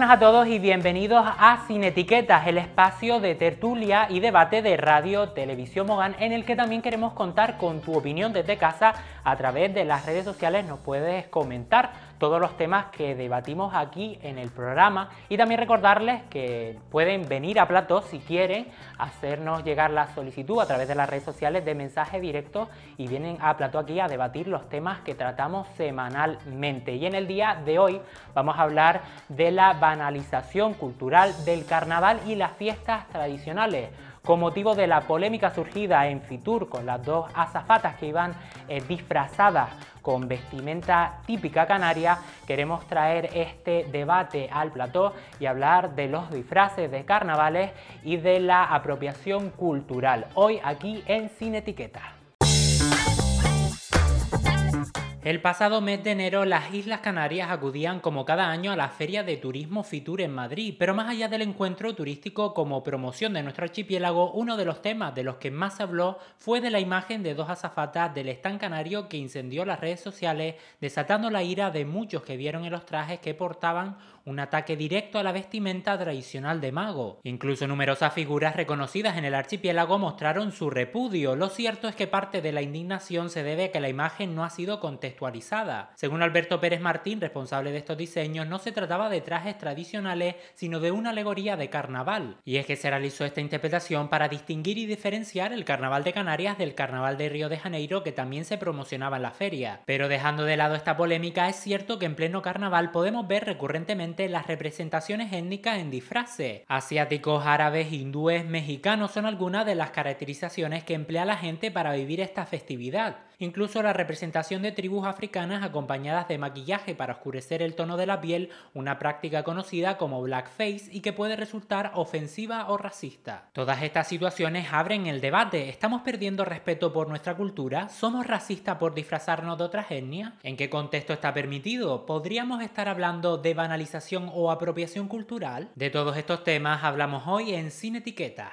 buenas a todos y bienvenidos a Sin Etiquetas, el espacio de tertulia y debate de Radio Televisión Mogán, en el que también queremos contar con tu opinión desde casa. A través de las redes sociales nos puedes comentar todos los temas que debatimos aquí en el programa, y también recordarles que pueden venir a plató si quieren, hacernos llegar la solicitud a través de las redes sociales de mensaje directo, y vienen a plató aquí a debatir los temas que tratamos semanalmente. Y en el día de hoy vamos a hablar de la banalización cultural del carnaval y las fiestas tradicionales. Con motivo de la polémica surgida en Fitur con las dos azafatas que iban disfrazadas con vestimenta típica canaria, queremos traer este debate al plató y hablar de los disfraces de carnavales y de la apropiación cultural, hoy aquí en Sin Etiquetas. El pasado mes de enero las Islas Canarias acudían como cada año a la Feria de Turismo Fitur en Madrid, pero más allá del encuentro turístico como promoción de nuestro archipiélago, uno de los temas de los que más se habló fue de la imagen de dos azafatas del stand canario que incendió las redes sociales, desatando la ira de muchos que vieron en los trajes que portaban un ataque directo a la vestimenta tradicional de mago. Incluso numerosas figuras reconocidas en el archipiélago mostraron su repudio. Lo cierto es que parte de la indignación se debe a que la imagen no ha sido contextualizada. Según Alberto Pérez Martín, responsable de estos diseños, no se trataba de trajes tradicionales, sino de una alegoría de carnaval. Y es que se realizó esta interpretación para distinguir y diferenciar el carnaval de Canarias del carnaval de Río de Janeiro, que también se promocionaba en la feria. Pero dejando de lado esta polémica, es cierto que en pleno carnaval podemos ver recurrentemente las representaciones étnicas en disfraces. Asiáticos, árabes, hindúes, mexicanos son algunas de las caracterizaciones que emplea la gente para vivir esta festividad. Incluso la representación de tribus africanas acompañadas de maquillaje para oscurecer el tono de la piel, una práctica conocida como blackface y que puede resultar ofensiva o racista. Todas estas situaciones abren el debate. ¿Estamos perdiendo respeto por nuestra cultura? ¿Somos racistas por disfrazarnos de otras etnias? ¿En qué contexto está permitido? ¿Podríamos estar hablando de banalización o apropiación cultural? De todos estos temas hablamos hoy en Sin Etiquetas.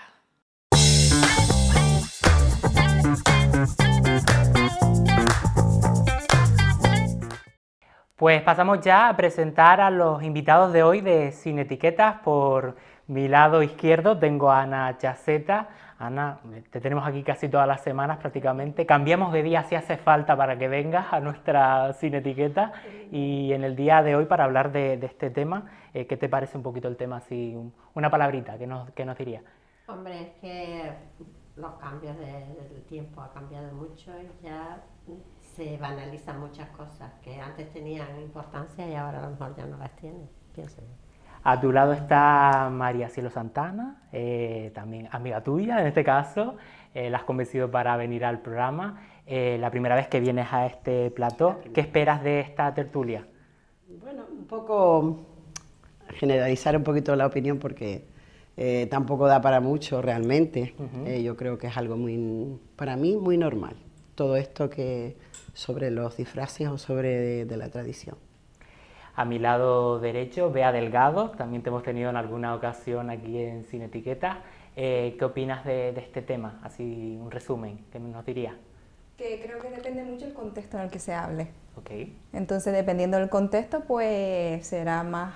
Pues pasamos ya a presentar a los invitados de hoy de Sin Etiquetas. Por mi lado izquierdo tengo a Ana Chaceta. Ana, te tenemos aquí casi todas las semanas prácticamente. Cambiamos de día si hace falta para que vengas a nuestra Sin Etiqueta. Y en el día de hoy para hablar de este tema, ¿qué te parece un poquito el tema? Así, una palabrita, ¿qué nos dirías? Hombre, es que los cambios del tiempo ha cambiado mucho y ya se banalizan muchas cosas que antes tenían importancia y ahora a lo mejor ya no las tienen, pienso yo. A tu lado está María Cielo Santana, también amiga tuya en este caso, la has convencido para venir al programa, la primera vez que vienes a este plató. ¿Qué esperas de esta tertulia? Bueno, un poco generalizar un poquito la opinión porque tampoco da para mucho realmente. Yo creo que es algo muy, para mí, muy normal, todo esto que sobre los disfraces o sobre de la tradición. A mi lado derecho, Bea Delgado, también te hemos tenido en alguna ocasión aquí en Sin Etiquetas. ¿Qué opinas de este tema? Así un resumen, ¿qué nos dirías? Que creo que depende mucho del contexto en el que se hable. Okay. Entonces, dependiendo del contexto, pues será más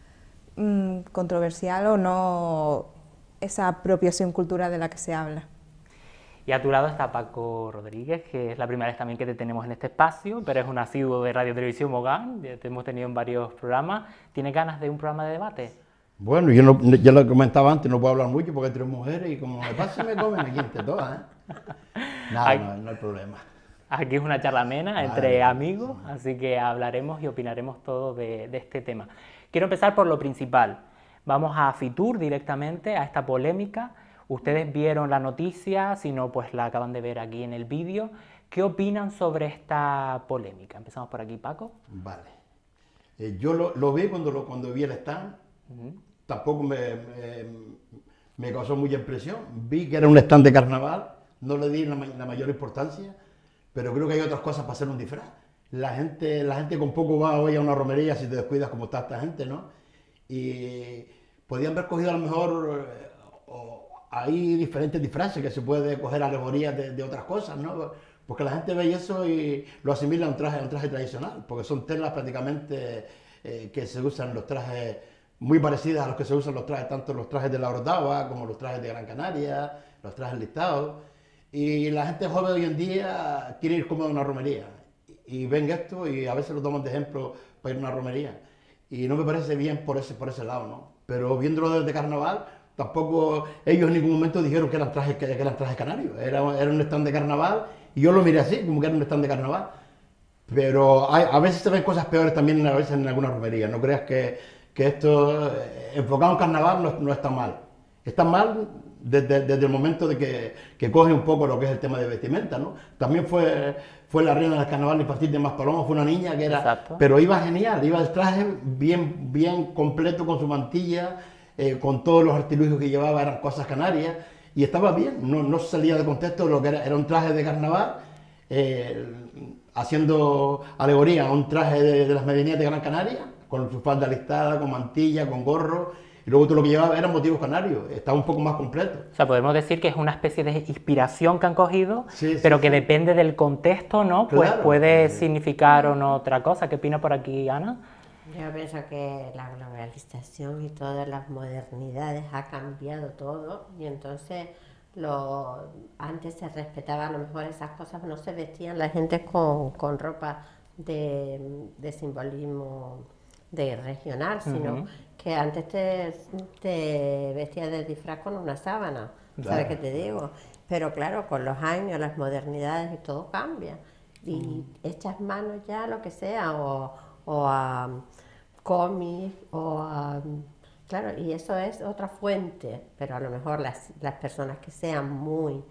controversial o no esa apropiación cultural de la que se habla. Y a tu lado está Paco Rodríguez, que es la primera vez también que te tenemos en este espacio, pero es un asiduo de Radio Televisión Mogán, ya te hemos tenido en varios programas. ¿Tienes ganas de un programa de debate? Bueno, yo ya lo comentaba antes, no puedo hablar mucho porque hay tres mujeres y como me pasa me comen aquí entre todas, ¿eh? Nada, no hay problema. Aquí es una charla amena entre amigos, así que hablaremos y opinaremos todo de este tema. Quiero empezar por lo principal. Vamos a Fitur directamente, a esta polémica. Ustedes vieron la noticia, si no, pues la acaban de ver aquí en el vídeo. ¿Qué opinan sobre esta polémica? Empezamos por aquí, Paco. Vale. Yo lo vi cuando vi el stand. Tampoco me causó mucha impresión. Vi que era un stand de carnaval, no le di la mayor importancia, pero creo que hay otras cosas para hacer un disfraz. La gente con poco va hoy a una romería si te descuidas como está esta gente, ¿no? Y podían haber cogido a lo mejor... hay diferentes disfraces que se puede coger alegorías de otras cosas, ¿no? Porque la gente ve eso y lo asimila a un traje tradicional, porque son telas prácticamente que se usan en los trajes muy parecidas a los que se usan los trajes, tanto los trajes de la Orotava como los trajes de Gran Canaria, los trajes listados. Y la gente joven hoy en día quiere ir como a una romería. Y ven esto y a veces lo toman de ejemplo para ir a una romería. Y no me parece bien por ese lado, ¿no? Pero viéndolo desde carnaval, tampoco ellos en ningún momento dijeron que eran trajes canarios. Era un stand de carnaval y yo lo miré así, como que era un stand de carnaval. Pero a veces se ven cosas peores también a veces en alguna romería. No creas que esto, enfocado en carnaval, no está mal. Está mal desde el momento de que coge un poco lo que es el tema de vestimenta, ¿no? También fue la reina del carnaval infantil de Maspalomas, fue una niña que era... Exacto. Pero iba genial, iba el traje bien completo con su mantilla, con todos los artilugios que llevaba, eran cosas canarias, y estaba bien, no se salía de contexto lo que era un traje de carnaval, haciendo alegoría a un traje de las medianías de Gran Canaria, con su falda listada, con mantilla, con gorro, y luego todo lo que llevaba eran motivos canarios, estaba un poco más completo. O sea, podemos decir que es una especie de inspiración que han cogido, Sí, pero sí, que sí. depende del contexto, ¿no? Pues Claro. puede significar o no otra cosa. ¿Qué opina por aquí, Ana? Yo pienso que la globalización y todas las modernidades ha cambiado todo y entonces antes se respetaba a lo mejor esas cosas, no se vestían la gente con ropa de simbolismo de regional, sino que antes te vestías de disfraz con una sábana, ¿sabes Claro. qué te digo? Pero claro, con los años, las modernidades y todo cambia y echas manos ya a lo que sea o a cómics o a... Claro, y eso es otra fuente, pero a lo mejor las personas que sean muy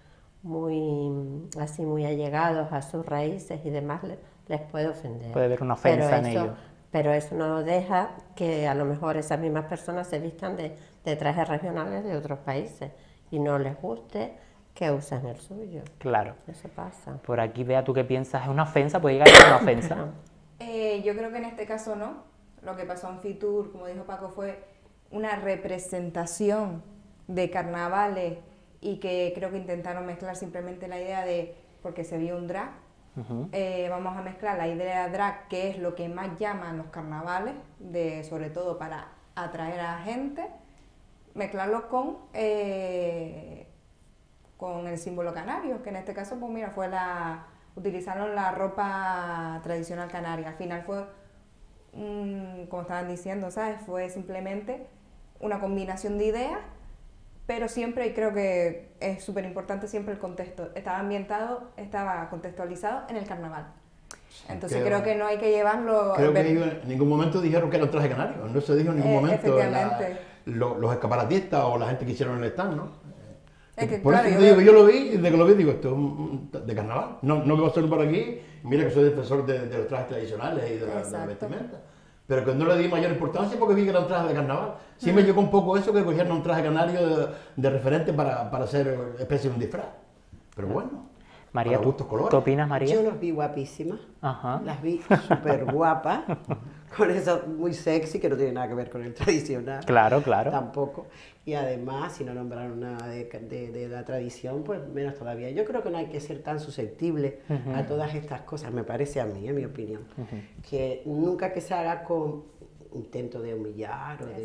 allegados a sus raíces y demás les puede ofender. Puede haber una ofensa en Pero ello. Pero eso no deja que a lo mejor esas mismas personas se vistan de trajes regionales de otros países y no les guste que usen el suyo. Claro. Eso pasa. Por aquí, Bea, ¿tú qué piensas? ¿Es una ofensa? ¿Puede llegar a ser una ofensa? Yo creo que en este caso no. Lo que pasó en Fitur, como dijo Paco, fue una representación de carnavales y que creo que intentaron mezclar simplemente la idea de, porque se vio un drag, vamos a mezclar la idea drag, que es lo que más llaman los carnavales, sobre todo para atraer a gente, mezclarlo con el símbolo canario, que en este caso, pues mira, utilizaron la ropa tradicional canaria. Al final fue, como estaban diciendo, ¿sabes? Fue simplemente una combinación de ideas, pero siempre, y creo que es súper importante siempre el contexto, estaba contextualizado en el carnaval. Entonces creo que no hay que llevarlo... Creo que ellos en ningún momento dijeron que era un traje canario, no se dijo en ningún momento efectivamente. los escaparatistas o la gente que hicieron el stand, ¿no? Es que, Por claro, eso yo te digo veo- que yo lo vi y desde que lo vi digo, esto es de carnaval, no me va a salir por aquí, mira que soy defensor de los trajes tradicionales y de la Exacto. vestimenta. Pero que no le di mayor importancia porque vi que era un traje de carnaval. Sí me llegó un poco eso que cogieron un traje canario de referente para hacer especie de un disfraz. Pero bueno, María, para ¿tú gustos colores. qué opinas, María? Yo los vi guapísimas, Ajá. las vi súper guapas, con eso muy sexy, que no tiene nada que ver con el tradicional. Claro, claro. Tampoco. Y además, si no nombraron nada de la tradición, pues menos todavía. Yo creo que no hay que ser tan susceptible a todas estas cosas, me parece a mí, en mi opinión. Que nunca que se haga con intento de humillar o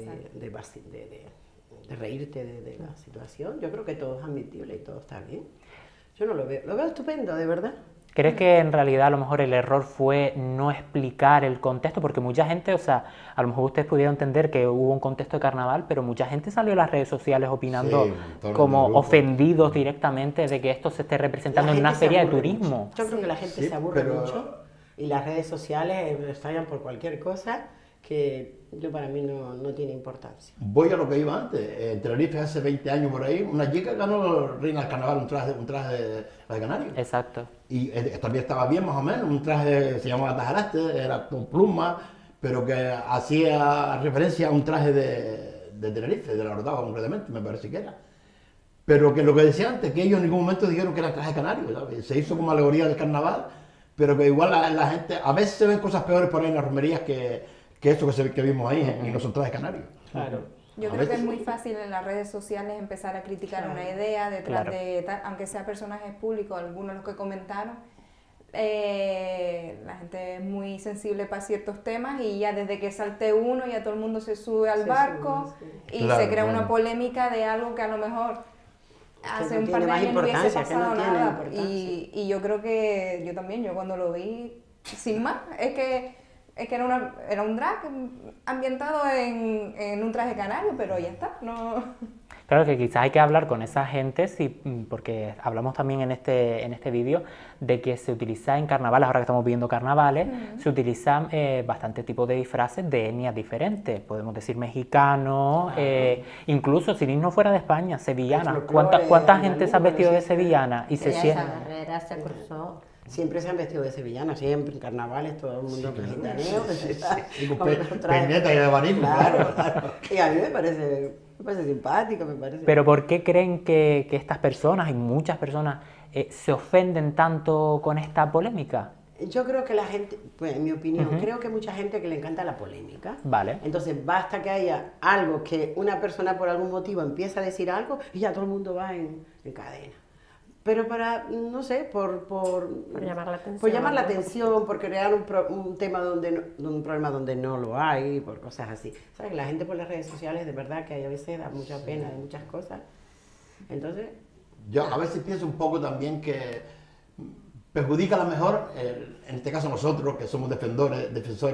de reírte de la situación. Yo creo que todo es admitible y todo está bien. Yo no lo veo estupendo, de verdad. ¿Crees que en realidad a lo mejor el error fue no explicar el contexto? Porque mucha gente, o sea, a lo mejor ustedes pudieron entender que hubo un contexto de carnaval, pero mucha gente salió a las redes sociales opinando Sí, todo el como grupo. ofendidos directamente de que esto se esté representando La en una gente se feria de aburre turismo. mucho. Yo creo que la gente Sí, se aburre pero- mucho y las redes sociales estallan por cualquier cosa que para mí no tiene importancia. Voy a lo que iba antes. En Tenerife hace 20 años por ahí, una chica ganó Reina del Carnaval, un traje de canario. Exacto. Y también estaba bien más o menos, un traje se llamaba tajaraste, era con plumas, pero que hacía referencia a un traje de Tenerife, de la Orotava concretamente, me parece que era. Pero que lo que decía antes, que ellos en ningún momento dijeron que era traje canario, ¿sabes? Se hizo como alegoría del carnaval, pero que igual la gente, a veces se ven cosas peores por ahí en las romerías que esto que vimos ahí, y no son trajes canarios. Claro. Yo A creo que veces es muy sí. fácil en las redes sociales empezar a criticar Claro. una idea detrás Claro. de tal, aunque sea personajes públicos, algunos de los que comentaron, la gente es muy sensible para ciertos temas y ya desde que salte uno ya todo el mundo se sube al barco y Claro, se crea una claro. polémica de algo que a lo mejor hace no un par tiene de más años no hubiese importancia, que no pasado tiene nada. importancia. Y yo creo que yo también, yo cuando lo vi, sin más, es que era un drag ambientado en un traje canario, pero ya está, no... Claro que quizás hay que hablar con esa gente, sí, porque hablamos también en este vídeo de que se utiliza en carnavales, ahora que estamos viendo carnavales, se utilizan bastante tipos de disfraces de etnias diferentes, podemos decir mexicanos, incluso sin irnos fuera de España, sevillanas. folclore ¿Cuánta andaluz, gente se ha vestido de bueno, siempre. sevillana? Y se Esa siente... barrera se cruzó. Siempre se han vestido de sevillana, siempre en carnavales, todo el mundo con gitaneo. Y con peineta y de abanico, Claro, claro. Y a mí me parece simpático, me parece. Pero ¿por qué creen que estas personas, y muchas personas, se ofenden tanto con esta polémica? Yo creo que la gente, pues en mi opinión, creo que hay mucha gente que le encanta la polémica. Vale. Entonces basta que haya algo que una persona por algún motivo empieza a decir algo y ya todo el mundo va en cadena. Pero para, no sé, por llamar la atención. Por llamar la atención, por crear un tema un problema donde no lo hay, por cosas así. ¿Sabes? La gente por las redes sociales, de verdad que a veces da mucha pena de muchas cosas. Entonces... Yo a veces pienso un poco también que perjudica a lo mejor, en este caso nosotros, que somos defensores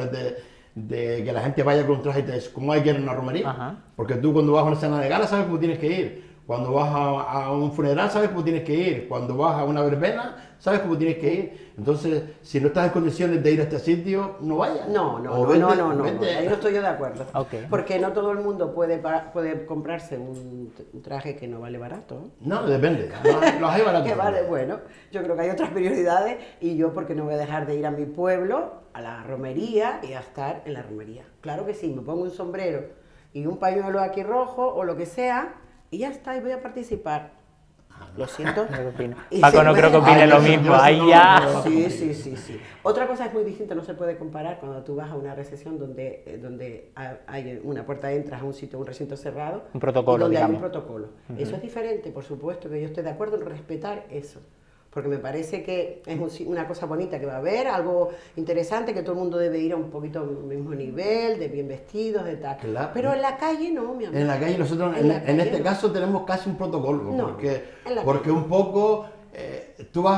de que la gente vaya con un traje como hay que ir en una romería. Ajá. Porque tú cuando vas a una cena de gala sabes cómo tienes que ir. Cuando vas a un funeral sabes cómo tienes que ir. Cuando vas a una verbena sabes cómo tienes que ir. Entonces, si no estás en condiciones de ir a este sitio, no vayas. No, ahí no estoy yo de acuerdo. Ok. Porque no todo el mundo puede comprarse un traje que no vale barato. No, depende. Los hay baratos. Que vale, bueno, yo creo que hay otras prioridades y yo porque no voy a dejar de ir a mi pueblo, a la romería y a estar en la romería. Claro que sí, me pongo un sombrero y un pañuelo aquí rojo o lo que sea y ya está, y voy a participar. Lo siento. ¿Qué opina? Y Paco se no creo que puede- opine lo mismo, ahí ya... Sí. Otra cosa es muy distinta, no se puede comparar cuando tú vas a una recepción donde hay una puerta, entras a un sitio, un recinto cerrado. Un protocolo, y donde hay un digamos. protocolo. Eso es diferente, por supuesto, que yo estoy de acuerdo en respetar eso. Porque me parece que es una cosa bonita que va a haber, algo interesante, que todo el mundo debe ir a un poquito al mismo nivel, de bien vestidos, de tal. Claro. Pero en la calle no, mi amor. En la calle nosotros, En la en calle este no. caso, tenemos casi un protocolo, No, en la porque calle. un poco tú vas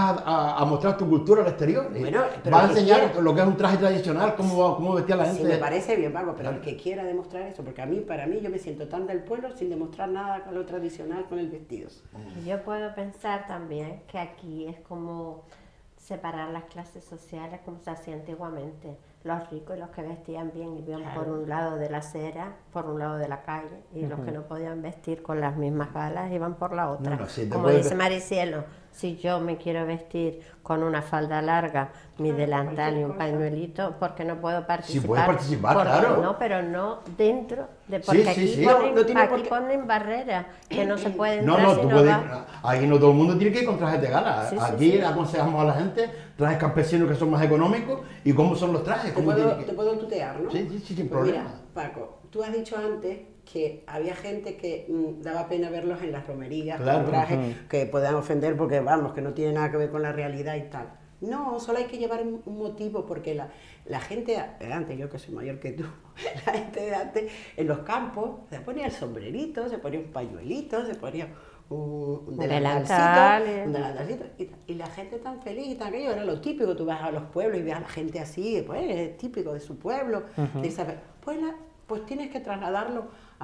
a mostrar tu cultura al exterior. Bueno, pero vas a el que enseñar quiera. lo que es un traje tradicional, cómo vestía la Sí, gente. me parece bien, Paco, pero el que quiera demostrar eso, porque para mí, yo me siento tan del pueblo sin demostrar nada con lo tradicional, con el vestido. Yo puedo pensar también que aquí es como separar las clases sociales como se hacía antiguamente. Los ricos y los que vestían bien iban por un lado de la acera, por un lado de la calle, y los que no podían vestir con las mismas galas iban por la otra. No, sí, te como puedes dice ver- Maricielo, si yo me quiero vestir con una falda larga, mi delantal y un pañuelito, porque no puedo participar. puedes participar, Porque claro. No, pero no dentro de... Porque Sí, aquí, sí. Ponen, No tiene por aquí qué- ponen barreras, que no se pueden No, entrar no, si tú no puedes. vas. Aquí no todo el mundo tiene que ir con trajes de gala. Sí, sí, Aquí sí. aconsejamos a la gente trajes campesinos que son más económicos y cómo son los trajes. Te cómo puedo, tiene que- te puedo tutear, ¿no? Sí, sin Pues problema. Mira, Paco, tú has dicho antes que había gente que daba pena verlos en las romerías, Claro. con trajes que puedan ofender porque, vamos, que no tiene nada que ver con la realidad y tal. No, solo hay que llevar un motivo porque la gente de antes, yo que soy mayor que tú, la gente de antes en los campos se ponía el sombrerito, se ponía un pañuelito, se ponía un delantal, delantalcito, y la gente tan feliz y tan aquello, era lo típico, tú vas a los pueblos y ves a la gente así, pues es típico de su pueblo, de esa- pues tienes que trasladarlo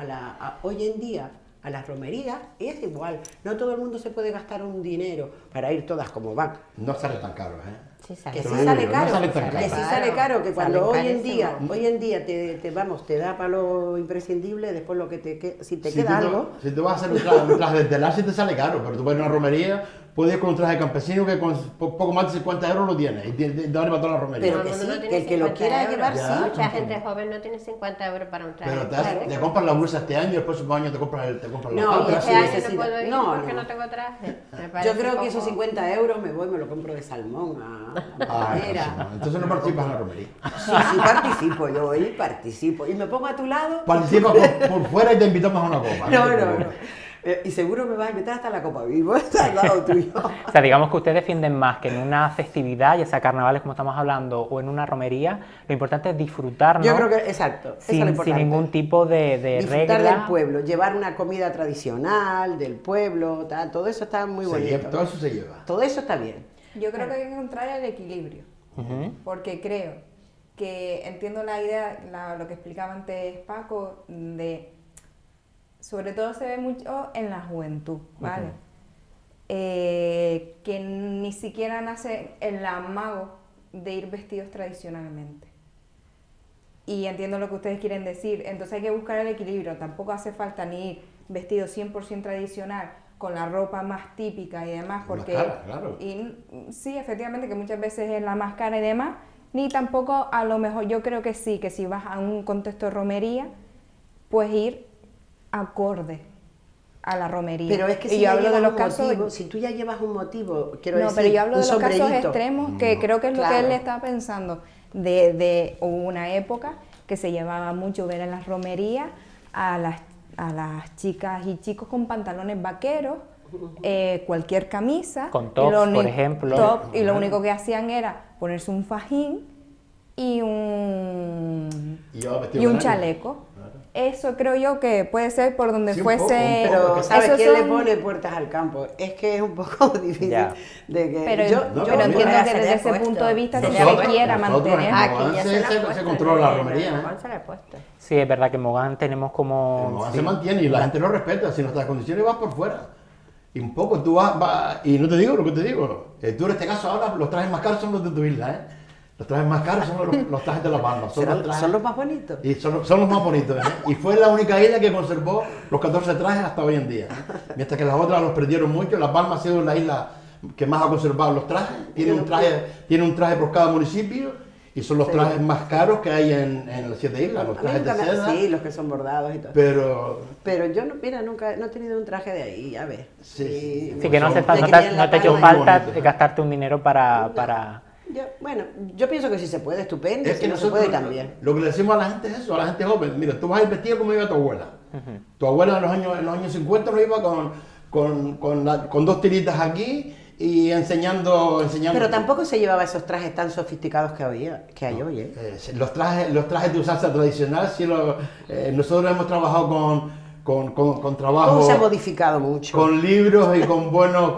hoy en día a las romerías, y es igual, no todo el mundo se puede gastar un dinero para ir todas como van. No sale tan caro, ¿eh? Sí, Que sale. sí Te lo sale digo, caro, no sale tan que sí caro. sale caro, que cuando Salen hoy en día te da para lo imprescindible, después lo que si te queda tú, algo, si tú vas a hacer un traje de telar, sí te sale caro, pero tú vas a una romería, puedes ir con un traje campesino que con poco más de 50 euros lo tienes y te vale para toda la romería. Pero que Todo el mundo sí, tiene que el que lo 50 quiera euros. llevar, Ya. sí. Mucha gente joven no tiene 50 euros para un traje. Pero Claro. te compras la bolsa este año y el próximo año te compras la No, otra. Y pero este sí año no necesita- puedo ir no, porque no. no tengo traje. Me Yo parece creo que poco. esos 50 euros me lo compro de salmón a Ay, madera. no, entonces no participas en la romería. Sí, participo, yo participo. Y me pongo a tu lado. Participas por fuera y te invitamos a una copa. No, te no, preocupes. no. Y seguro me vas a invitar hasta la Copa Vivo, está al lado tuyo. O sea, digamos que ustedes defienden más que en una festividad, ya sea carnavales como estamos hablando, o en una romería, lo importante es disfrutar, ¿no? Yo creo que, exacto, eso es lo Sin importante. ningún tipo de Disfrutar regla. del pueblo, llevar una comida tradicional del pueblo, tal, todo eso está muy bonito. Todo eso se lleva. Todo eso está bien. Yo creo que hay que encontrar el equilibrio, porque creo que entiendo la idea, lo que explicaba antes Paco, sobre todo se ve mucho en la juventud, ¿vale? Que ni siquiera nace el amago de ir vestidos tradicionalmente. Y entiendo lo que ustedes quieren decir, entonces hay que buscar el equilibrio, tampoco hace falta ni ir vestido 100% tradicional, con la ropa más típica y demás, porque... Más cara, claro. Y, sí, efectivamente, que muchas veces es la más cara y demás, ni tampoco a lo mejor, yo creo que sí, que si vas a un contexto de romería, pues ir acorde a la romería. Pero es que y si yo ya hablo de llevas los un casos... motivo, si tú ya llevas un motivo, quiero No, decir, pero yo hablo un de los casos sombrerito. extremos, que creo que es lo que Claro. él estaba pensando. Hubo una época que se llevaba mucho ver en las romerías a las chicas y chicos con pantalones vaqueros, cualquier camisa. Con tops, por ejemplo. Y lo único que hacían era ponerse un fajín y un chaleco. Eso creo yo que puede ser por donde Sí, un fuese... poco, Pero, porque ¿sabes esos quién le son- pone puertas al campo? Es que es un poco difícil Ya. de que... Pero, No, pero mira, entiendo se que le desde ha ese puesto. punto de vista se Nosotros- quiera nosotros mantener. en Aquí ya Mogán se se la ha puesto. controla la en romería, Mogán ¿eh? se la ha puesto. Sí, es verdad que en Mogán tenemos En como... Mogán sí. se mantiene y la gente lo respeta. Si no está en condiciones, vas por fuera. Y un poco tú vas y no te digo lo que te digo. Tú en este caso ahora los trajes más caros son los de tu isla, ¿eh? Los trajes más caros son los trajes de La Palma. Son los más bonitos. Y son los más bonitos, ¿eh? Y fue la única isla que conservó los 14 trajes hasta hoy en día. Mientras que las otras los perdieron mucho. La Palma ha sido la isla que más ha conservado los trajes. Tiene un traje por cada municipio y son los trajes más caros que hay en las 7 islas. Los A mí trajes de nunca seda. sí, los que son bordados y todo. Pero Yo, mira, nunca no he tenido un traje de ahí, a ver. Sí. Sí, que no, Son- hace falta, de no que te, tienen la no te ha hecho palma. falta Muy bonito. gastarte un dinero para... Yo pienso que si se puede, estupendo, Es si que no se nosotros puede también. lo que le decimos a la gente es eso, a la gente joven. Mira, tú vas a ir vestido como iba tu abuela. Tu abuela en los años 50 no iba con dos tiritas aquí y enseñando. Pero tampoco se llevaba esos trajes tan sofisticados que hay hoy, ¿eh? Los trajes de usanza tradicional, sí, nosotros hemos trabajado con trabajo, Todo se ha modificado mucho. con libros y con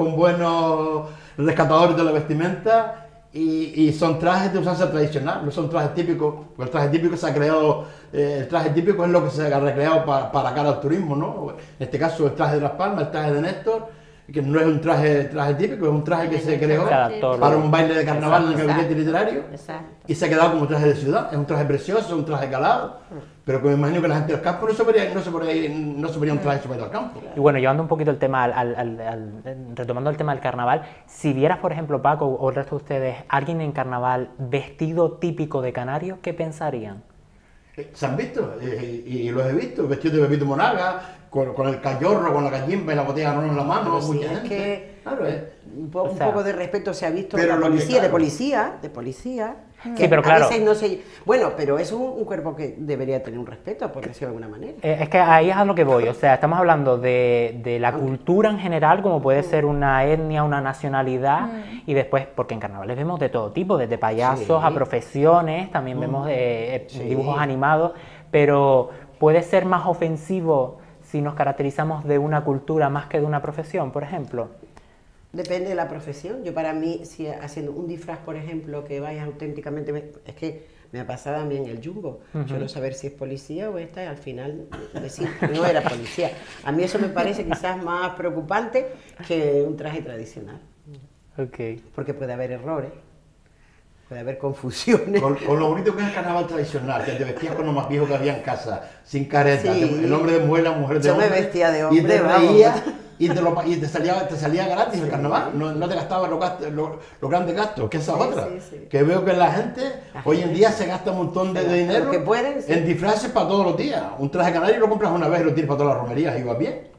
buenos rescatadores de la vestimenta. Y son trajes de usanza tradicional, no son trajes típicos, porque el traje típico se ha creado, el traje típico es lo que se ha recreado para cara al turismo, ¿no? En este caso el traje de Las Palmas, el traje de Néstor, que no es un traje típico, es un traje que se creó Se adaptó, para ¿no? un baile de carnaval en el Exacto. gabinete literario Exacto. y se ha quedado como traje de ciudad, es un traje precioso, un traje calado, pero que me imagino que la gente del campo no se ponía un traje sobre al campo. Y bueno, llevando un poquito el tema, retomando el tema del carnaval, si vieras, por ejemplo, Paco o el resto de ustedes, alguien en carnaval vestido típico de canario, ¿qué pensarían? ¿Se han visto? Y los he visto, vestidos de Pepito Monaga, con el callorro, con la gallimba y la botella de ron en la mano, Pero sí, mucha es gente. que Claro, un O sea, poco de respeto se ha visto pero de la lo que, policía, claro. de policía. Sí, Que pero a claro. veces no se... Bueno, pero es un cuerpo que debería tener un respeto, por decirlo de alguna manera. Es que ahí es a lo que voy, o sea, estamos hablando de la cultura en general, como puede ser una etnia, una nacionalidad, y después, porque en carnavales vemos de todo tipo, desde payasos Sí. a profesiones, también vemos Sí. dibujos animados, pero puede ser más ofensivo si nos caracterizamos de una cultura más que de una profesión, por ejemplo. Depende de la profesión. Yo para mí, si haciendo un disfraz, por ejemplo, que vaya auténticamente... Es que me ha pasado a mí en el Jumbo. Yo no saber si es policía o esta, y al final decir no era policía. A mí eso me parece quizás más preocupante que un traje tradicional. Ok. Porque puede haber errores, puede haber confusiones. Con lo bonito que es el carnaval tradicional, que te vestías con lo más viejo que había en casa, sin careta, Sí. el hombre de mujer, la mujer de Yo me hombre. vestía de y hombre, te vamos. reías y te salía gratis el carnaval, no te gastabas los grandes gastos, que esa es Sí, otra. sí, sí. Que veo que la gente hoy en día se gasta un montón de Se gasta dinero lo que pueden, sí. en disfraces para todos los días. Un traje canario lo compras una vez y lo tienes para todas las romerías y va bien.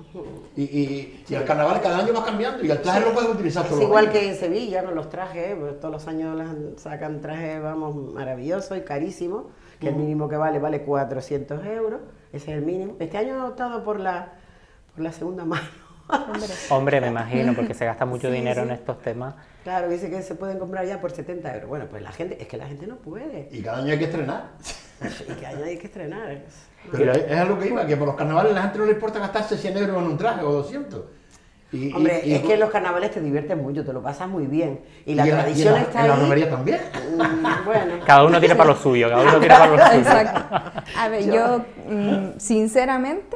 Y el carnaval cada año va cambiando y el traje lo puedes utilizar Es todos los igual años. que en Sevilla con los trajes, pues todos los años sacan trajes, vamos, maravillosos y carísimos, que el mínimo que vale 400 euros, ese es el mínimo. Este año he optado por la segunda mano. Hombre, me imagino, porque se gasta mucho dinero en estos temas. Claro, dice que se pueden comprar ya por 70 euros. Bueno, pues es que la gente no puede. Y cada año hay que estrenar. Y que hay que estrenar. Pero es a lo que iba, que por los carnavales a la gente no le importa gastarse 100 euros en un traje o 200. Hombre, es que en los carnavales te diviertes mucho, te lo pasas muy bien. Y la y tradición en está en la ahí. romería también. Bueno. Cada uno tiene para lo suyo, cada uno tiene para lo suyo. Exacto. A ver, yo, sinceramente,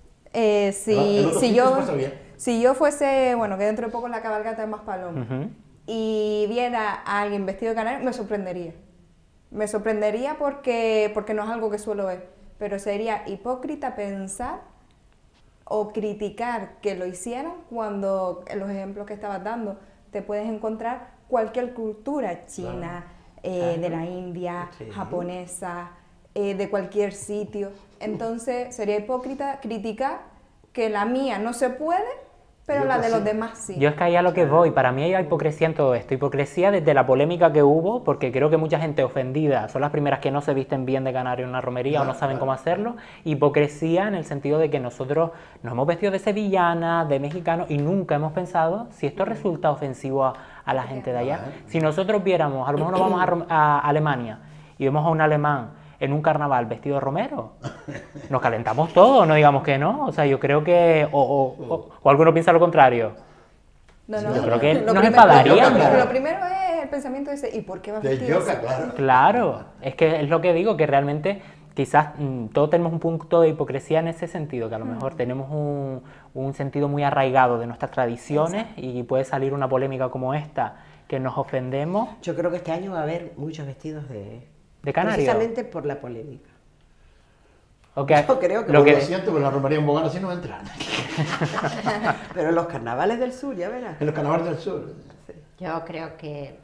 si yo fuese, bueno, que dentro de poco la cabalgata de Maspalomas, y viera a alguien vestido de canario, me sorprendería. Me sorprendería porque no es algo que suelo ver, pero sería hipócrita pensar o criticar que lo hicieran cuando en los ejemplos que estabas dando te puedes encontrar cualquier cultura china, de la India, japonesa, de cualquier sitio. Entonces sería hipócrita criticar que la mía no se puede, pero la de los demás sí. Yo es que ahí a lo que voy, para mí hay hipocresía en todo esto, hipocresía desde la polémica que hubo, porque creo que mucha gente ofendida son las primeras que no se visten bien de canario en una romería o no saben cómo hacerlo, hipocresía en el sentido de que nosotros nos hemos vestido de sevillana, de mexicano, y nunca hemos pensado si esto resulta ofensivo a la gente de allá. Si nosotros viéramos, a lo mejor nos vamos a Alemania y vemos a un alemán en un carnaval vestido de romero, nos calentamos todos, no digamos que no. O sea, yo creo que... O alguno piensa lo contrario. No, yo creo que nos enfadaríamos. Lo primero es el pensamiento ese, ¿y por qué vas vestido así? Claro, es que es lo que digo, que realmente quizás todos tenemos un punto de hipocresía en ese sentido, que a lo mejor tenemos un sentido muy arraigado de nuestras tradiciones. Exacto. Y puede salir una polémica como esta, que nos ofendemos. Yo creo que este año va a haber muchos vestidos de canario. Precisamente por la polémica. Okay. Yo creo que... Lo siento, pero la romería en Bogana sí no entran. Pero en los carnavales del sur, ya verás. En los carnavales del sur. Sí. Yo creo que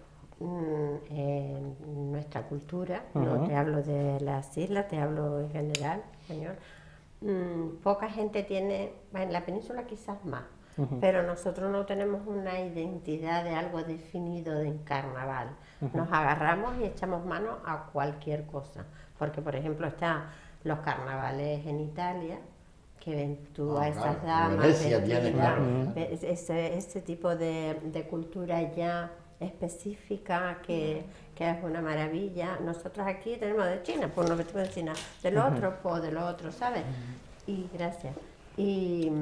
en nuestra cultura, no te hablo de las islas, te hablo en general, señor, poca gente tiene, en la península quizás más, pero nosotros no tenemos una identidad de algo definido en carnaval. Nos agarramos y echamos mano a cualquier cosa, porque por ejemplo están los carnavales en Italia, que ven tú a esas damas, Venecia tiene, claro. Ese tipo de cultura ya específica que es una maravilla. Nosotros aquí tenemos de China, pues nos vestimos de China, del otro, pues del otro, ¿sabes? Y gracias. Y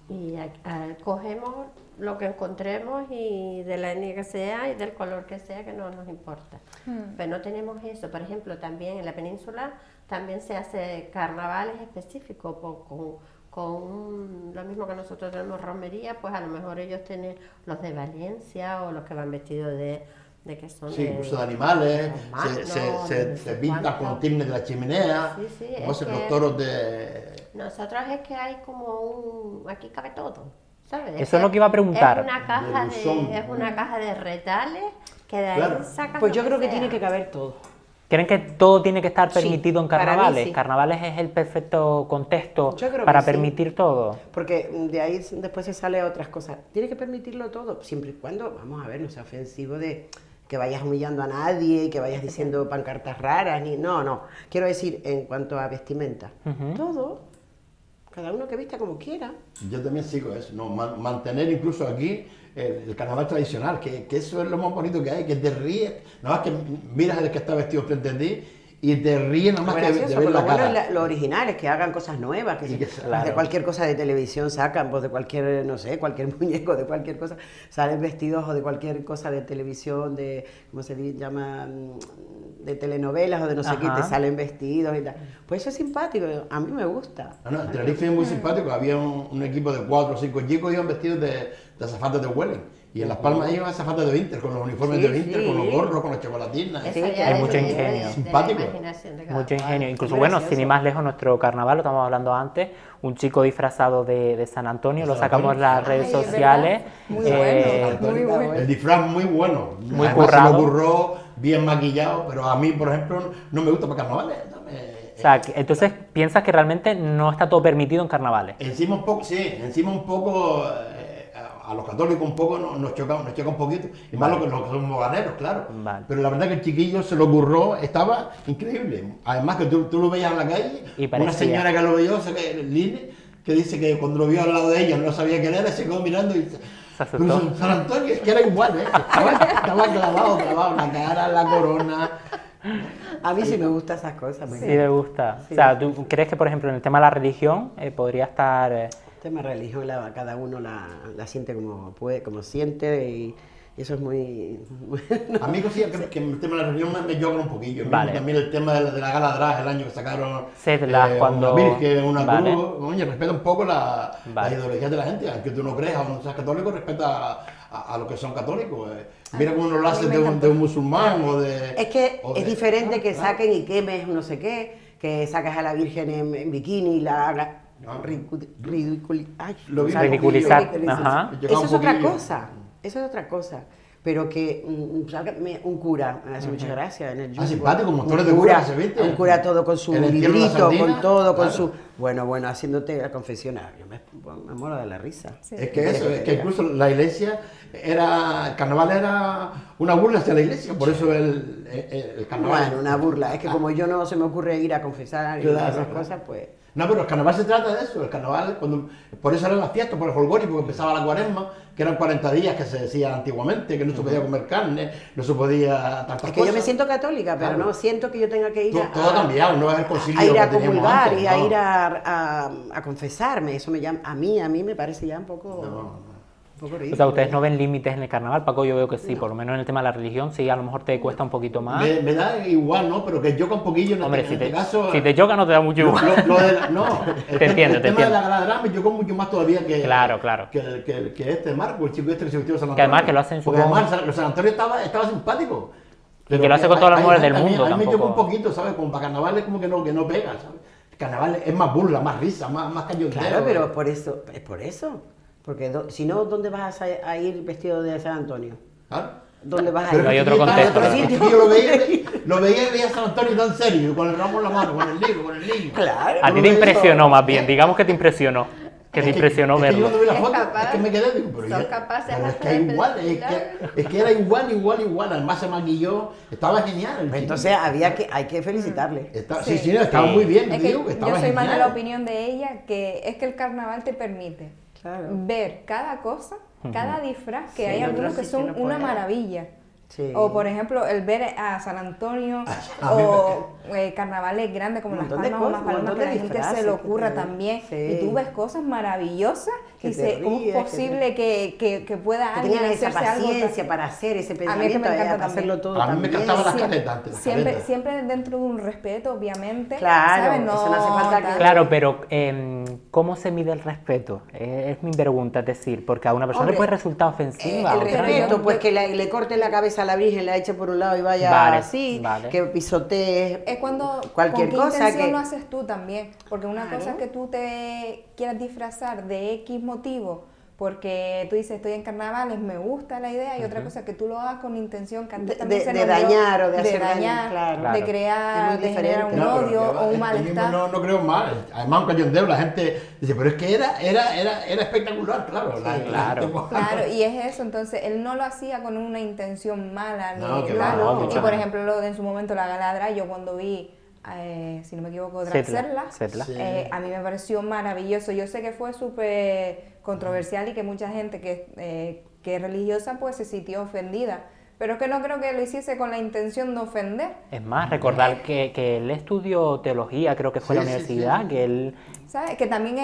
cogemos lo que encontremos y de la etnia que sea y del color que sea, que no nos importa. Pero no tenemos eso. Por ejemplo, también en la península también se hace carnavales específicos con lo mismo que nosotros tenemos romería, pues a lo mejor ellos tienen los de Valencia o los que van vestidos de que son incluso de animales, se pintan con tignes de la chimenea, los toros de... Nosotros es que hay como aquí cabe todo, ¿sabes? Eso es lo que iba a preguntar. Es una caja de retales que de ahí sacas. Pues yo creo que tiene que caber todo. ¿Creen que todo tiene que estar permitido en carnavales? Sí. ¿Carnavales es el perfecto contexto para permitir todo? Porque de ahí después se sale a otras cosas. Tiene que permitirlo todo, siempre y cuando, vamos a ver, no sea ofensivo de que vayas humillando a nadie, que vayas diciendo pancartas raras, no. Quiero decir, en cuanto a vestimenta, todo, cada uno que vista como quiera. Yo también sigo eso, mantener incluso aquí el carnaval tradicional, que eso es lo más bonito que hay, que te ríes, nada más que miras al que está vestido frente a ti y te ríes nada más que de ver la cara. Bueno, lo original es que hagan cosas nuevas, que de cualquier cosa de televisión sacan, pues de cualquier, no sé, cualquier muñeco, de cualquier cosa, salen vestidos o de cualquier cosa de televisión, de, ¿cómo se llama?, de telenovelas o de no sé qué, te salen vestidos y tal. Pues eso es simpático, a mí me gusta. En Tenerife es muy simpático, había un equipo de 4 o 5 chicos que iban vestidos de azafatas de Welling. Y en Las Palmas iban azafatas de Winter, con los uniformes de Winter, con los gorros, con las chocolatinas. Hay mucho ingenio. Simpático. Mucho ingenio. Incluso, bueno, sin ir más lejos, nuestro carnaval, lo estamos hablando antes, un chico disfrazado de San Antonio, lo sacamos en las redes sociales. Muy bueno. El disfraz muy bueno. Muy además currado. se lo curró, bien maquillado, pero a mí, por ejemplo, no me gusta para carnavales. O sea, entonces, ¿piensas que realmente no está todo permitido en carnavales? Encima un poco, a los católicos un poco nos choca un poquito, y más lo que somos boganeros, claro. Vale. Pero la verdad que el chiquillo se lo curró, estaba increíble. Además que tú lo veías en la calle, Y parecía. una señora que lo vio, que dice que cuando lo vio al lado de ella no sabía quién era, se quedó mirando y dice, Se asustó. "Pero San Antonio, es que era igual, ¿eh? Estaba clavado, la cara, la corona. A mí sí me gustan esas cosas. Sí, me gusta. Sí. O sea, ¿tú crees que, por ejemplo, en el tema de la religión podría estar... El tema de religión, cada uno la siente como puede, como siente, y eso es muy... A mí sí, que el tema de la religión me choca un poquillo. Vale. También el tema de la gala drag, el año que sacaron Cuando... una virgen, una Vale. cruz. Oye, respeta un poco la Vale. ideología de la gente. Aunque tú no creas o no seas católico, respeta a los que son católicos. Mira cómo uno lo hace de un musulmán o de... Es que o es de- diferente que claro. saquen y quemes no sé qué, que sacas a la Virgen en bikini y la hagas Lo vi Ridiculizar. un poquillo. Ajá. Me choca Eso un es otra poquillo. cosa, eso es otra cosa. Pero que salga un cura, me hace mucha gracia en el YouTube. simpático, montones Un de curas que se visten. Un cura todo con su En el entierro de la librito, sardina, con todo, con claro. su... Bueno, haciéndote la confesionario. Yo me muero de la risa. Sí. Es que eso, es que incluso la iglesia el carnaval era una burla hacia la iglesia, por eso el carnaval. Bueno, una burla. Es que como yo no se me ocurre ir a confesar y Claro, esas claro. cosas, pues... No, pero el carnaval se trata de eso, el carnaval, por eso eran las fiestas, por el holgorio, porque empezaba la cuaresma, que eran 40 días que se decía antiguamente, que no se podía comer carne, no se tantas Es que cosas. yo me siento católica, pero Claro. no siento que yo tenga que ir Todo ha cambiado, no es el concilio a ir a que teníamos comulgar antes, y a no. ir a confesarme. Eso me llama, a mí me parece ya un poco ridículo. O sea, ustedes no ven límites en el carnaval, Paco, yo veo que sí, por lo menos en el tema de la religión, sí, a lo mejor te cuesta un poquito más. Me da igual, ¿no? Pero que choca un poquillo en Hombre, este, si en este te, caso. si te choca no te da mucho igual. El Te entiendo, el te tema de entiendo. la gala me chocó mucho más todavía que. Claro, claro. Que este Marco, el chico este que se vistió de San Antonio. Que además que lo hacen, Porque supongo- además los San Antonio estaba simpático. Y que lo hace con todas las hay mujeres gente, del mundo a mí me chocó un tampoco. poquito, ¿sabes? Como para carnaval es como que no pega, ¿sabes? El carnaval es más burla, más risa, más cayondeo. Claro, pero es por eso. Porque si no, ¿dónde vas a ir vestido de San Antonio? Claro. ¿Dónde vas a Pero ir? No hay es que otro yo contexto, estaba- ¿no? es que yo lo veía y veía a San Antonio tan serio, con el ramo en la mano, con el libro, con el niño. Claro. A ti te impresionó más bien, digamos que te impresionó. Que te impresionó es que yo verlo. cuando vi la Es foto, capaz, es que me quedé, digo, pero son ya- capaces pero es hasta que de igual, pensar. es que era igual, además se maquilló, estaba genial. el Pues chico. entonces hay que felicitarle. Sí, Sí. estaba muy bien, Es que digo, que estaba yo soy más de la genial. opinión de ella, que es que el carnaval te permite Claro. ver cada cosa, cada disfraz, que Sí, hay en algunos otros que sitios son no una puede. maravilla. Sí. O por ejemplo, el ver a San Antonio A mí o carnavales grandes como Un Las montón de Palmas o cosas, Más un Palmas, montón que de la gente se disfraces le que ocurra te- también. sí. Y tú ves cosas maravillosas Que y te ¿cómo es ríes, que posible que pueda Que alguien tengan esa hacerse algo tan- paciencia para hacer ese A mí es que me pensamiento, encanta para también. hacerlo todo A mí me también. encantaban las Siempre- caretas, las siempre, caretas. siempre dentro de un respeto, obviamente. Claro, ¿sabes? eso no hace falta que- tan- Claro, pero ¿cómo se mide el respeto? Es mi pregunta, es decir, porque a una persona Hombre, le puede resultar ofensiva. El o sea, respeto, yo- pues que le corten la cabeza a la Virgen, la eche por un lado y vaya Vale, así, vale. que pisotee Es cuando cualquier con qué cosa intención que... lo haces tú también, porque una Claro. cosa es que tú te quieras disfrazar de X motivo, porque tú dices estoy en carnavales, me gusta la idea, y otra cosa es que tú lo hagas con intención que antes De- también de- se de nombró, dañar o de de hacer daño, dañar, claro. Claro. de crear, Es muy de generar diferente. un No, pero odio ya va, o un este mismo malestar. no creo mal. Además, un cayondeo, la gente dice, pero es que era espectacular, claro. claro. Claro, y es eso, entonces él no lo hacía con una intención mala, ni No, que tal. va, no, y mucho por menos. ejemplo, lo de en su momento la galadra, yo cuando vi, si no me equivoco, Draxerla, Setla. Sí. a mí me pareció maravilloso. Yo sé que fue súper controversial y que mucha gente que es religiosa pues se sintió ofendida, pero es que no creo que lo hiciese con la intención de ofender. Es más, recordar que él estudió teología, creo que fue a la Sí, sí, universidad, sí. que él... ¿Sabes? Que también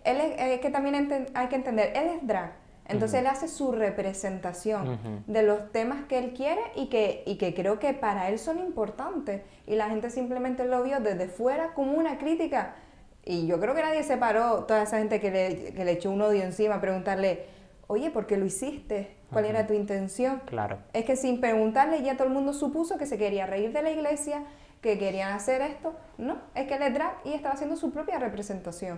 que también hay que entender, él es drag, entonces él hace su representación de los temas que él quiere y que creo que para él son importantes, y la gente simplemente lo vio desde fuera como una crítica, y yo creo que nadie se paró, toda esa gente que le echó un odio encima, a preguntarle, oye, ¿por qué lo hiciste? ¿Cuál era tu intención? Claro. Es que sin preguntarle ya todo el mundo supuso que se quería reír de la iglesia, que querían hacer esto. No, es que él es drag y estaba haciendo su propia representación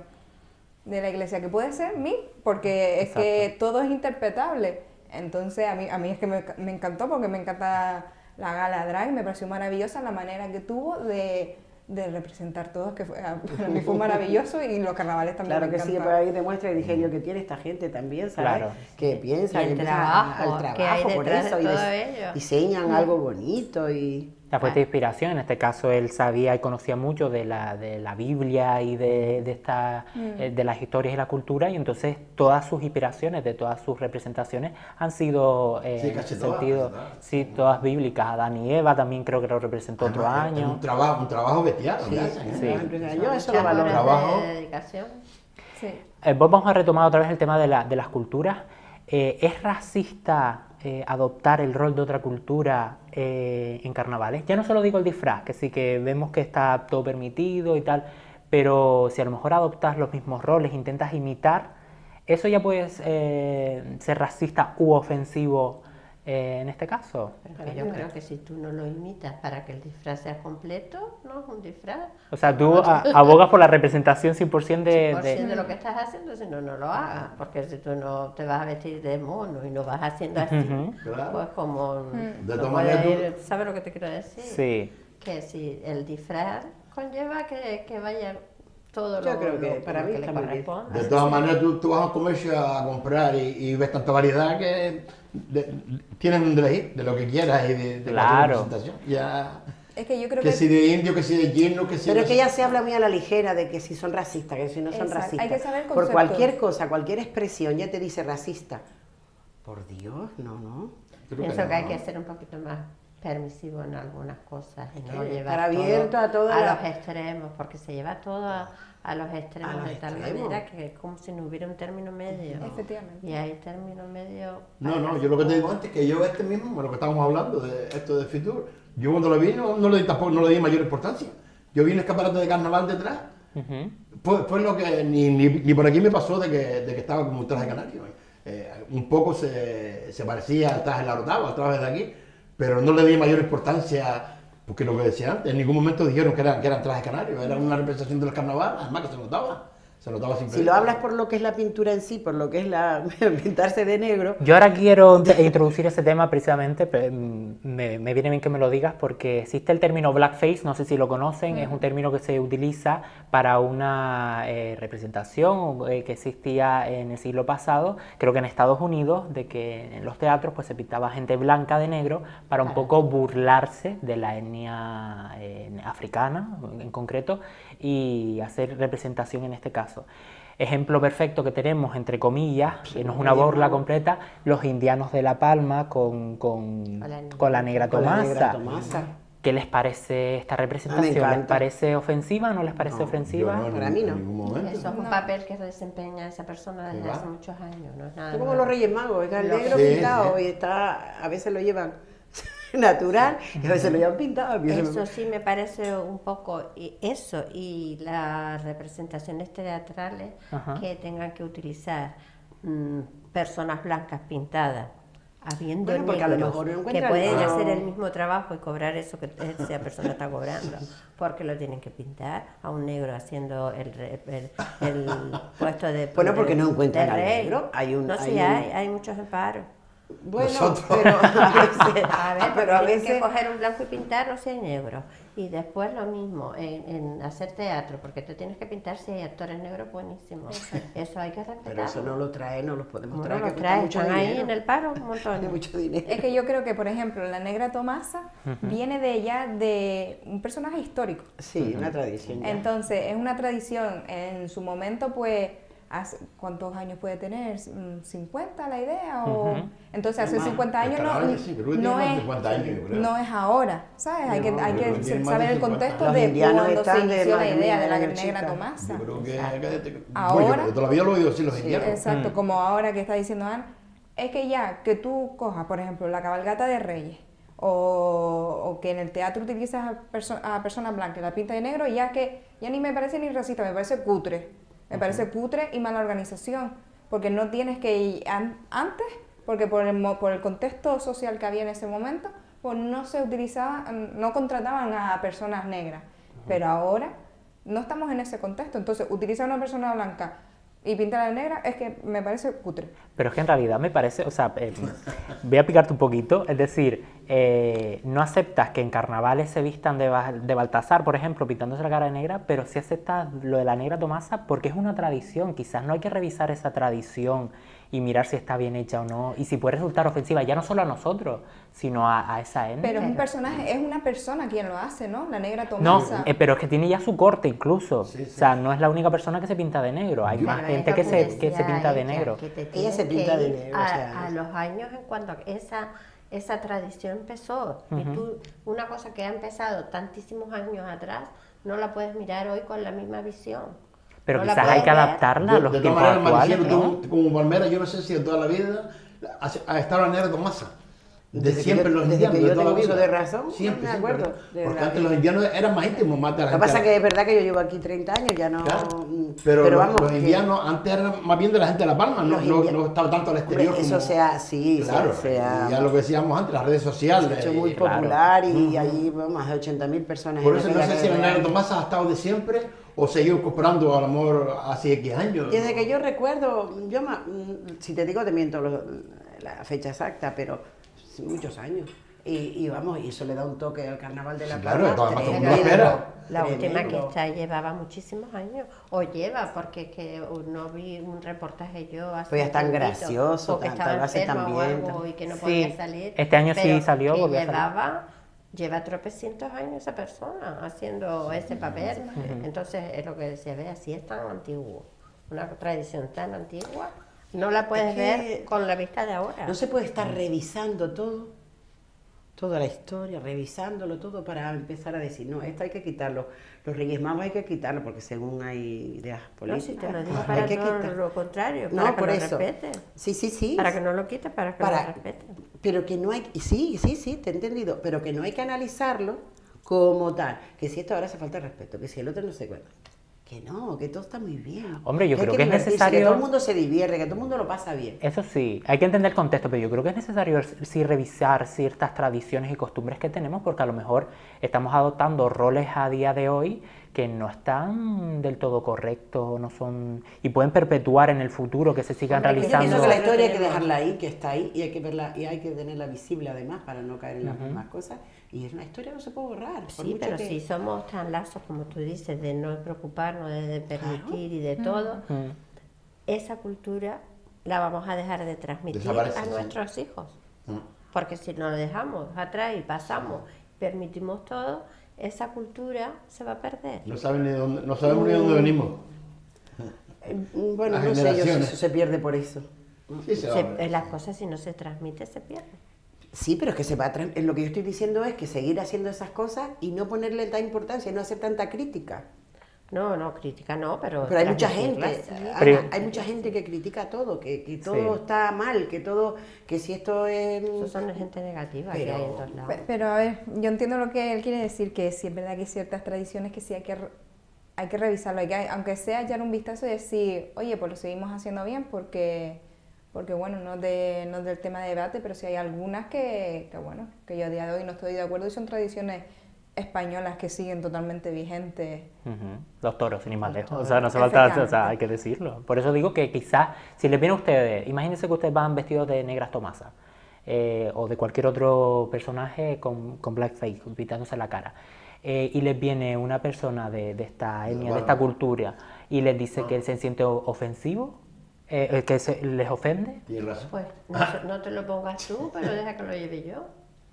de la iglesia, que puede ser mí, porque es que todo es interpretable. Entonces a mí es que me encantó, porque me encanta la gala drag, me pareció maravillosa la manera que tuvo de representar todos, que para mí fue maravilloso, y los carnavales también Claro me que sí, encantaron. pero ahí demuestra el ingenio que tiene esta gente también, ¿sabes? Claro. Que piensa, Y el que empieza trabajo al que hay trabajo por detrás de eso, y todo ello. diseñan algo bonito y... La fuente de inspiración, en este caso él sabía y conocía mucho de la Biblia y de las historias y la cultura, y entonces todas sus inspiraciones, de todas sus representaciones han sido Sí, en casi ese todas, sentido, casi todas. sí, todas bíblicas. Adán y Eva también creo que lo representó otro Además, es año. un trabajo bestial. Sí, Sí. Yo eso lo Muchas valoro. horas Trabajo. de dedicación. Sí. Vamos a retomar otra vez el tema de las culturas. ¿Es racista adoptar el rol de otra cultura en carnavales? Ya no solo digo el disfraz, que sí que vemos que está todo permitido y tal, pero si a lo mejor adoptas los mismos roles, intentas imitar, ¿eso ya puede ser racista u ofensivo en este caso? Pero yo creo que si tú no lo imitas para que el disfraz sea completo, no es un disfraz. O sea, tú abogas por la representación 100% de... 100% de lo que estás haciendo, si no, no lo hagas. Porque si tú no te vas a vestir de mono y no vas haciendo así, Claro. pues como... De no todas puedes maneras, ir- ¿sabes lo que te quiero decir? Sí. Que si el disfraz conlleva que vaya todo Yo lo, creo que lo- para lo mí que le está muy bien. corresponde. De todas maneras, tú vas a un comercio a comprar y ves tanta variedad que tienes donde elegir de lo que quieras y de Claro. cualquier presentación. Ya, Es que yo creo que si de indio, que si de yerno, que si Pero de... es que ya se habla muy a la ligera de que si son racistas, que si no son Exacto, racistas. hay que saber el Por concepto. cualquier cosa, cualquier expresión ya te dice racista. Por Dios, no. Creo Pienso que hay no. que ser un poquito más permisivo en algunas cosas y no que llevar estar todo abierto a toda la- los extremos, porque se lleva todo a los extremos A los de tal extremos. manera que es como si no hubiera un término medio. Efectivamente. Y hay término medio... No, yo lo que te digo antes, que yo mismo, lo que estábamos hablando, de esto de Fitur, yo cuando lo vi no le di tampoco, no le di mayor importancia. Yo vi un escaparate de carnaval detrás, fue lo que ni por aquí me pasó de que estaba como un traje canario. Un poco se parecía al traje de la Orotava, al traje de aquí, pero no le di mayor importancia, porque lo que decía antes, en ningún momento dijeron que eran trajes canarios, era una representación del carnaval, además que se notaba simplemente. Si lo hablas por lo que es la pintura en sí, por lo que es la pintarse de negro, Yo ahora quiero introducir ese tema precisamente, me viene bien que me lo digas, porque existe el término blackface, no sé si lo conocen, es un término que se utiliza para una representación que existía en el siglo pasado, creo que en Estados Unidos, de que en los teatros pues se pintaba gente blanca de negro para un poco burlarse de la etnia africana en concreto y hacer representación en este caso. Ejemplo perfecto que tenemos, entre comillas, que no es una burla completa, los indianos de La Palma con la negra con la negra Tomasa. Tomasa. ¿Qué les parece esta representación? ¿Les encanta. parece ofensiva? ¿No les parece ofensiva? Para mí no. En ningún momento. Eso es un papel que desempeña esa persona desde Sí, va. hace muchos años, no es nada es como nuevo. los Reyes Magos, es el Lo- negro Sí, pintado sí. y está, a veces lo llevan natural y a veces lo llevan pintado. a mí se me- Eso sí me parece un poco eso y las representaciones teatrales Ajá. que tengan que utilizar personas blancas pintadas, habiendo Bueno, porque a lo negros mejor no que encuentran- pueden Ah. hacer el mismo trabajo y cobrar eso que esa persona está cobrando, porque lo tienen que pintar a un negro haciendo el puesto de Bueno, porque no encuentran de al rey. negro. Hay un- no, hay sí, un- hay muchos en paro. Bueno, Nosotros. pero a veces, A ver, pero a tienes que veces coger un blanco y pintarlo si hay negro. Y después lo mismo, en hacer teatro, porque te tienes que pintar si hay actores negros buenísimos. Eso hay que respetarlo. pero eso no lo trae, no lo podemos ¿Cómo traer. no que lo cuesta traes? mucho Están ahí dinero. en el paro un montón. Tiene mucho dinero. Es que yo creo que, por ejemplo, la negra Tomasa viene de ella de un personaje histórico. Sí, una tradición. ya. Entonces, es una tradición. En su momento, pues, ¿cuántos años puede tener? ¿50 la idea? O... Entonces, hace Más. 50 años Estará, no, sí, creo que no tiene más de es, 50 años, yo creo. no es ahora, ¿sabes? Hay que, No, hay yo que creo que tiene más saber de el 50. contexto Los de indianos cuando se están de inició la madre idea mía, de la la negra chica. Tomasa. Yo creo que Ahora- bueno, todavía lo he oído decir los indianos. Exacto, como ahora que está diciendo Ana, es que ya que tú cojas, por ejemplo, la cabalgata de Reyes, o que en el teatro utilizas a personas blancas, la pinta de negro, ya ni me parece ni racista, me parece cutre. Me parece cutre y mala organización, porque no tienes que ir antes, porque por el contexto social que había en ese momento, pues no se utilizaba, no contrataban a personas negras. Pero ahora no estamos en ese contexto, entonces utilizar a una persona blanca y pintarla de negra es que me parece cutre. Pero es que en realidad me parece, o sea, voy a picarte un poquito, es decir, no aceptas que en carnavales se vistan de Baltasar, por ejemplo, pintándose la cara de negra, pero sí aceptas lo de la negra Tomasa porque es una tradición, quizás no hay que revisar esa tradición y mirar si está bien hecha o no, y si puede resultar ofensiva, ya no solo a nosotros, sino a esa N. Pero es un personaje, es una persona quien lo hace, ¿no? La negra No, Tomasa. pero es que tiene ya su corte incluso, Sí, sí. O sea, no es la única persona que se pinta de negro, hay más Pero gente es que lo se decía pinta de ella, negro. que te Ella tienes se pinta que de ir negro, o sea, a los años en cuando esa tradición empezó. Y tú, una cosa que ha empezado tantísimos años atrás, no la puedes mirar hoy con la misma visión. Pero No la quizás hay puedes que ver. adaptarla a los de tiempos todas maneras, actuales, Maricielo, ¿no? tú como palmera, yo no sé si de toda la vida ha estado la negra Tomasa. De Desde que siempre yo- los desde indianos. que yo de toda tengo la uso vida. de razón, Siempre, no me siempre. acuerdo, de Porque verdad. antes los indianos eran más íntimos, más de la Lo que pasa es gente. que es verdad que yo llevo aquí 30 años, ya no... Claro. Pero, vamos, los que- indianos antes eran más bien de la gente de La Palma, no, Los no, india- no estaba tanto al Hombre, exterior eso como... sea, sí, Claro, sea... y ya lo que decíamos antes, las redes Se sociales. ha hecho muy y- claro. popular y ahí más de 80.000 personas. Por en eso aquella no sé si la guerra. negra Tomasa ha estado de siempre o se ha ido comprando a lo mejor hace X años. Desde que yo recuerdo, si te digo te miento la fecha exacta, pero muchos años. Y vamos, y eso le da un toque al carnaval de la Sí, claro, Palma. de todas maneras, tremendo, no espera. La última que tremendo. está llevaba muchísimos años, o lleva, porque que no vi un reportaje yo hace Pues ya es tan tiempito, gracioso, porque tan- estaba lo hace tan enferma o bien, algo tan- y que no Sí, podía salir. este año sí pero salió, que volvió a salir. lleva tropecientos años esa persona haciendo ese papel. Entonces es lo que decía, ve, así es tan antiguo, una tradición tan antigua, no la puedes Es que ver con la vista de ahora. No se puede estar revisando toda la historia, revisándolo todo para empezar a decir, no, esto hay que quitarlo, los Reyes Magos hay que quitarlo, porque según hay ideas No, políticas, si te lo digo hay para que todo quitar. lo contrario, No, para que por lo eso. respete. Sí. Para que no lo quite, para que lo respete. Pero que no hay, sí, te he entendido, pero que no hay que analizarlo como tal, que si esto ahora hace falta de respeto, que si el otro no se cuenta. Que no, que todo está muy bien. Hombre, yo hay creo que es divertirse, necesario- que todo el mundo se divierte, que todo el mundo lo pasa bien. Eso sí, hay que entender el contexto, pero yo creo que es necesario sí revisar ciertas tradiciones y costumbres que tenemos, porque a lo mejor estamos adoptando roles a día de hoy que no están del todo correctos, no son y pueden perpetuar en el futuro que se sigan Hombre, que Yo realizando. pienso que la Lo historia hay que tenemos. dejarla ahí, que está ahí, y hay que verla, y hay que tenerla visible además para no caer en las mismas cosas. Y es una historia que no se puede borrar. por Sí, mucho pero que- si somos tan laxos como tú dices, de no preocuparnos, de permitir y de todo, esa cultura la vamos a dejar de transmitir Desaparece, a sí. nuestros hijos. Mm. Porque si nos dejamos atrás y pasamos, permitimos todo, esa cultura se va a perder. No saben ni dónde, no sabemos ni dónde venimos. Bueno, Las no sé yo si generaciones. eso se pierde por eso. Sí, se va. Las cosas si no se transmite se pierden. Sí, pero es que se va a lo que yo estoy diciendo es que seguir haciendo esas cosas y no ponerle tanta importancia y no hacer tanta crítica. No, crítica no, pero... Pero hay mucha gente, transmitirla, sí. Ana, Pero- hay mucha gente que critica todo, que todo Sí. está mal, que si esto es... Esos son la gente negativa que hay en todos lados. Pero a ver, yo entiendo lo que él quiere decir, que sí es verdad que hay ciertas tradiciones que sí hay que revisarlo, aunque sea echar un vistazo y decir, oye, pues lo seguimos haciendo bien porque bueno, no es del tema de debate, pero sí hay algunas que bueno, que yo a día de hoy no estoy de acuerdo y son tradiciones españolas que siguen totalmente vigentes. Ujú. Los toros, sin ir más Los lejos. O toros, sea, no hace falta, o sea, efectivamente. hay que decirlo. Por eso digo que quizás, si les viene a ustedes, imagínense que ustedes van vestidos de negras Tomasa, o de cualquier otro personaje con blackface, pintándose la cara, y les viene una persona de esta etnia, de esta cultura, y les dice que él se siente ofensivo, que les ofende. Tienes razón. Pues no te lo pongas tú, pero deja que lo lleve yo.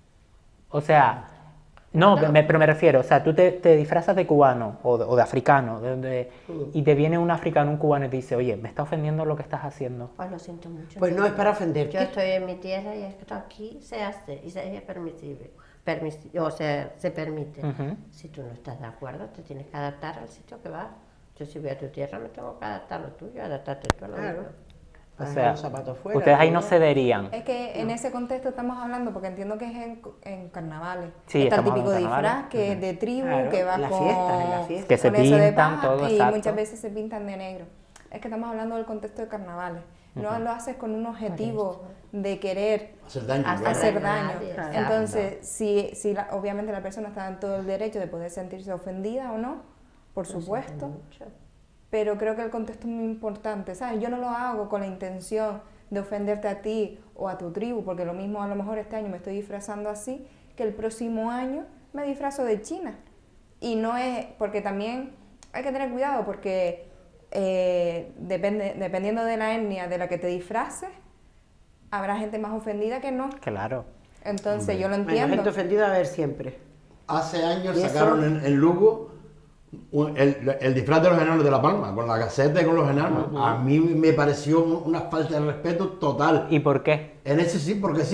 O sea, no, pero me refiero, o sea, tú te disfrazas de cubano o de africano, y te viene un africano, un cubano y te dice, oye, me está ofendiendo lo que estás haciendo. Pues lo siento mucho. Pues no es para ofenderte. Yo estoy en mi tierra y esto aquí se hace y es permisible. O sea, se permite. Ujú. Si tú no estás de acuerdo, te tienes que adaptar al sitio que vas. Yo si voy a tu tierra me tengo que adaptar a lo tuyo, adaptarte tú a lo Claro. mío. O Dejar sea, los zapatos fuera, ustedes ahí no todo. cederían. Es que en ese contexto estamos hablando, porque entiendo que es en carnavales. Sí, Está el estamos típico hablando de disfraz carnavales. que es de tribu, Claro, que va en las con... fiestas, en las fiestas. Que se con eso de pintan, paja, todo, y exacto. muchas veces se pintan de negro. Es que estamos hablando del contexto de carnavales. No lo haces con un objetivo de querer Hacer daño. Hacer claro. hacer daño a daño. nadie, exacto. Entonces, si obviamente la persona está en todo el derecho de poder sentirse ofendida o no, por supuesto, Mucho. pero creo que el contexto es muy importante, ¿sabes? Yo no lo hago con la intención de ofenderte a ti o a tu tribu, porque lo mismo a lo mejor este año me estoy disfrazando así, que el próximo año me disfrazo de China. Y no es, porque también hay que tener cuidado, porque dependiendo de la etnia de la que te disfraces, habrá gente más ofendida que no. Claro. Entonces yo lo Bueno, entiendo. gente ofendida a ver siempre. Hace años ¿Y eso? sacaron en Lugo el disfraz de los enanos de La Palma, con la caseta y con los enanos. A mí me pareció una falta de respeto total. ¿Y por qué? En ese sí, porque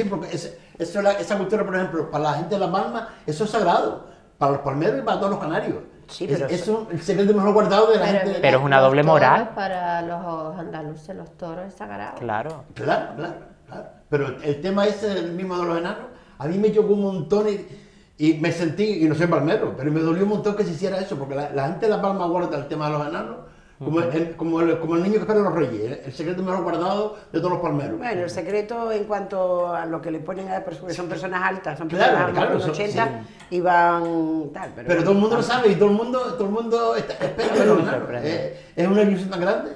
esa cultura, por ejemplo, para la gente de La Palma, eso es sagrado. Para los palmeros y para todos los canarios. Sí, pero eso es el secreto mejor guardado de la gente. Pero es una doble los toros, moral. Para los andaluces, los toros es sagrado. Claro. Claro, claro, claro. Pero el tema ese, el mismo de los enanos, a mí me chocó un montón y me sentí, y no soy palmero, pero me dolió un montón que se hiciera eso, porque la gente de La Palma guarda el tema de los enanos como, como el niño que espera a los reyes, el secreto mejor guardado de todos los palmeros. Bueno, el secreto en cuanto a lo que le ponen a porque son personas altas, son Claro, personas claro, más de son- 80 y van tal. Pero todo el mundo lo sabe y todo el mundo espera a los enanos. Es una ilusión tan grande.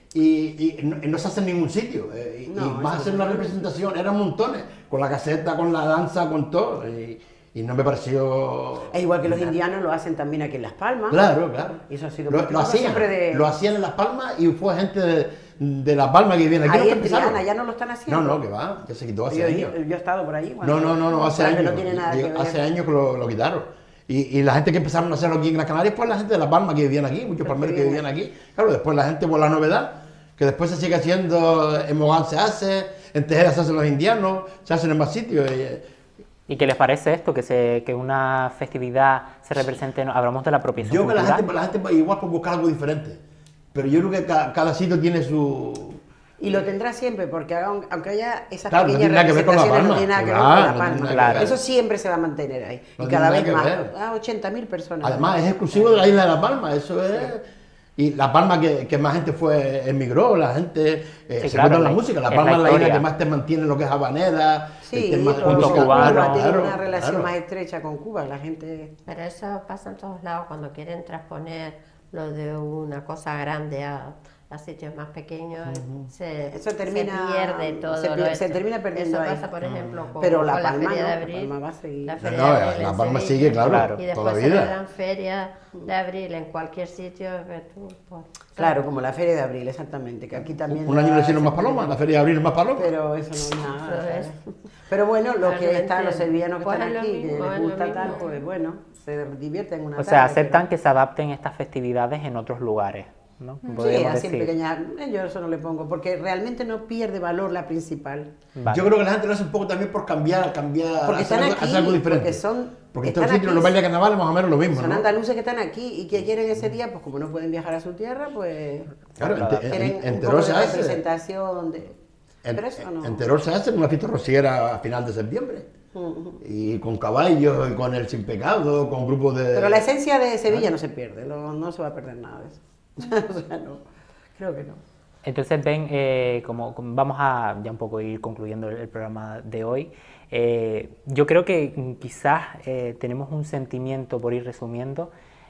Y no se hace en ningún sitio. Y No, más eso hacer no. una representación, eran montones, con la caseta, con la danza, con todo. Y no me pareció... Es igual que los indianos lo hacen también aquí en Las Palmas. Claro, claro. Y eso ha sido lo político hacían, siempre de... lo hacían en Las Palmas y fue gente de Las Palmas que viene aquí. Ahí los que en empezaron. Triana ya no lo están haciendo. No, que va, ya se quitó hace Yo años. he estado por ahí. No, hace claro que años. No tiene nada que ver. Hace años que lo quitaron. Y la gente que empezaron a hacerlo aquí en Gran Canaria fue la gente de La Palma que vivían aquí, muchos palmeros que vivían aquí. Claro, después la gente por la novedad, que después se sigue haciendo, en Mogán se hace, en Tejera se hacen los indianos, se hacen en más sitios. ¿Y qué les parece esto? Que una festividad se represente, hablamos de la apropiación Yo que cultural. la gente igual por buscar algo diferente, pero yo creo que cada sitio tiene su... Y lo tendrá siempre, porque aunque haya esas Claro, no pequeñas tiene nada que ver con La representaciones, no Palma. tiene nada que ver Claro, con La no tiene Palma. nada que Claro. ver. Eso siempre se va a mantener ahí. No Y tiene cada nada vez que más. ver. 80.000 personas. Además es exclusivo de la isla de La Palma, eso es... Y La Palma que más gente emigró, la gente Sí, se claro, gusta la es música, La la Palma es la isla historia. que más te mantiene lo que es habanera, Sí, el tema de todo música Cuba cubana, tiene claro, una relación claro. más estrecha con Cuba. La gente... Pero eso pasa en todos lados cuando quieren transponer lo de una cosa grande a sitios más pequeños. Eso termina- se pierde todo. se lo se hecho. termina perdiendo Eso ahí. pasa, por ejemplo, con, Pero La con Palma Feria no, de La Abril. Palma va a seguir. La No, Feria no, de Abril La en Palma Sevilla. sigue, claro, Y toda después la vida. celebran Feria de Abril en cualquier sitio que tú... Claro, como la Feria de Abril, exactamente. Que aquí también... Un año le hicieron se- más palomas, la feria de abril más palomas. Pero eso no es nada. Eso es. ¿sabes? Pero bueno, los Claro, que lo están, los entiendo. sevillanos que Pues están es lo aquí, que mismo, les es lo gusta tal, mismo. pues bueno, se divierten una O tarde. sea, aceptan pero- que se adapten estas festividades en otros lugares, ¿no? Sí, Podríamos así en decir. pequeñas... Yo eso no le pongo, porque realmente no pierde valor la principal. Vale. Yo creo que la gente lo hace un poco también por cambiar, Porque hacer, están algo, aquí, hacer algo diferente. porque son- Porque están estos sitios, aquí, los bailes de carnaval es más o menos lo mismo, Son ¿no? andaluces que están aquí y que quieren ese día, pues como no pueden viajar a su tierra, pues Claro, quieren en un Terol poco se de hace. representación de... Pero eso no... En Terol se hace una fiesta rociera a final de septiembre. Y con caballos, y con el sin pecado, con grupos de... Pero la esencia de Sevilla no se pierde, no se va a perder nada de eso. O sea, no, creo que no. Entonces ven, como vamos a ya un poco ir concluyendo el programa de hoy, yo creo que quizás tenemos un sentimiento, por ir resumiendo,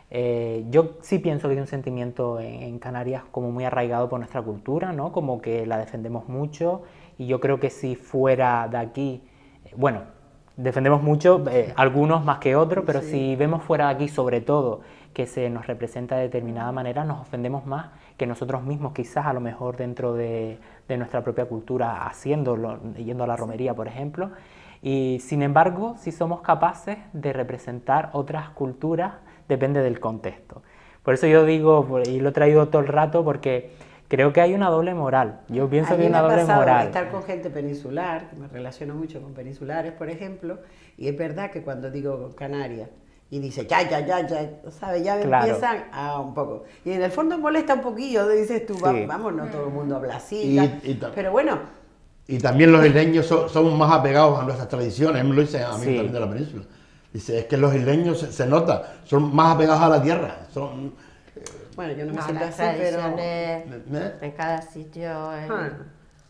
yo sí pienso que hay un sentimiento en Canarias como muy arraigado por nuestra cultura, ¿no? Como que la defendemos mucho y yo creo que si fuera de aquí, bueno, defendemos mucho, algunos más que otros, pero si vemos fuera de aquí sobre todo que se nos representa de determinada manera, nos ofendemos más que nosotros mismos, quizás a lo mejor dentro de nuestra propia cultura, haciéndolo, yendo a la romería, por ejemplo. Y sin embargo, si somos capaces de representar otras culturas, depende del contexto. Por eso yo digo, y lo he traído todo el rato, porque creo que hay una doble moral. Yo pienso A que mí hay me una ha doble pasado moral. estar con gente peninsular, que me relaciono mucho con peninsulares, por ejemplo, y es verdad que cuando digo Canarias, y dice ya, ¿sabes? Ya Claro. empiezan a un poco. Y en el fondo molesta un poquillo, dices tú, Sí. vamos, no todo el mundo habla así, pero bueno, Y también los isleños somos más apegados a nuestras tradiciones, me lo dicen a mí Sí. también de la península. Dice, es que los isleños se nota, son más apegados a la tierra. Son, bueno, yo no me No, siento las así, pero... tradiciones ¿eh? en cada sitio. Ah.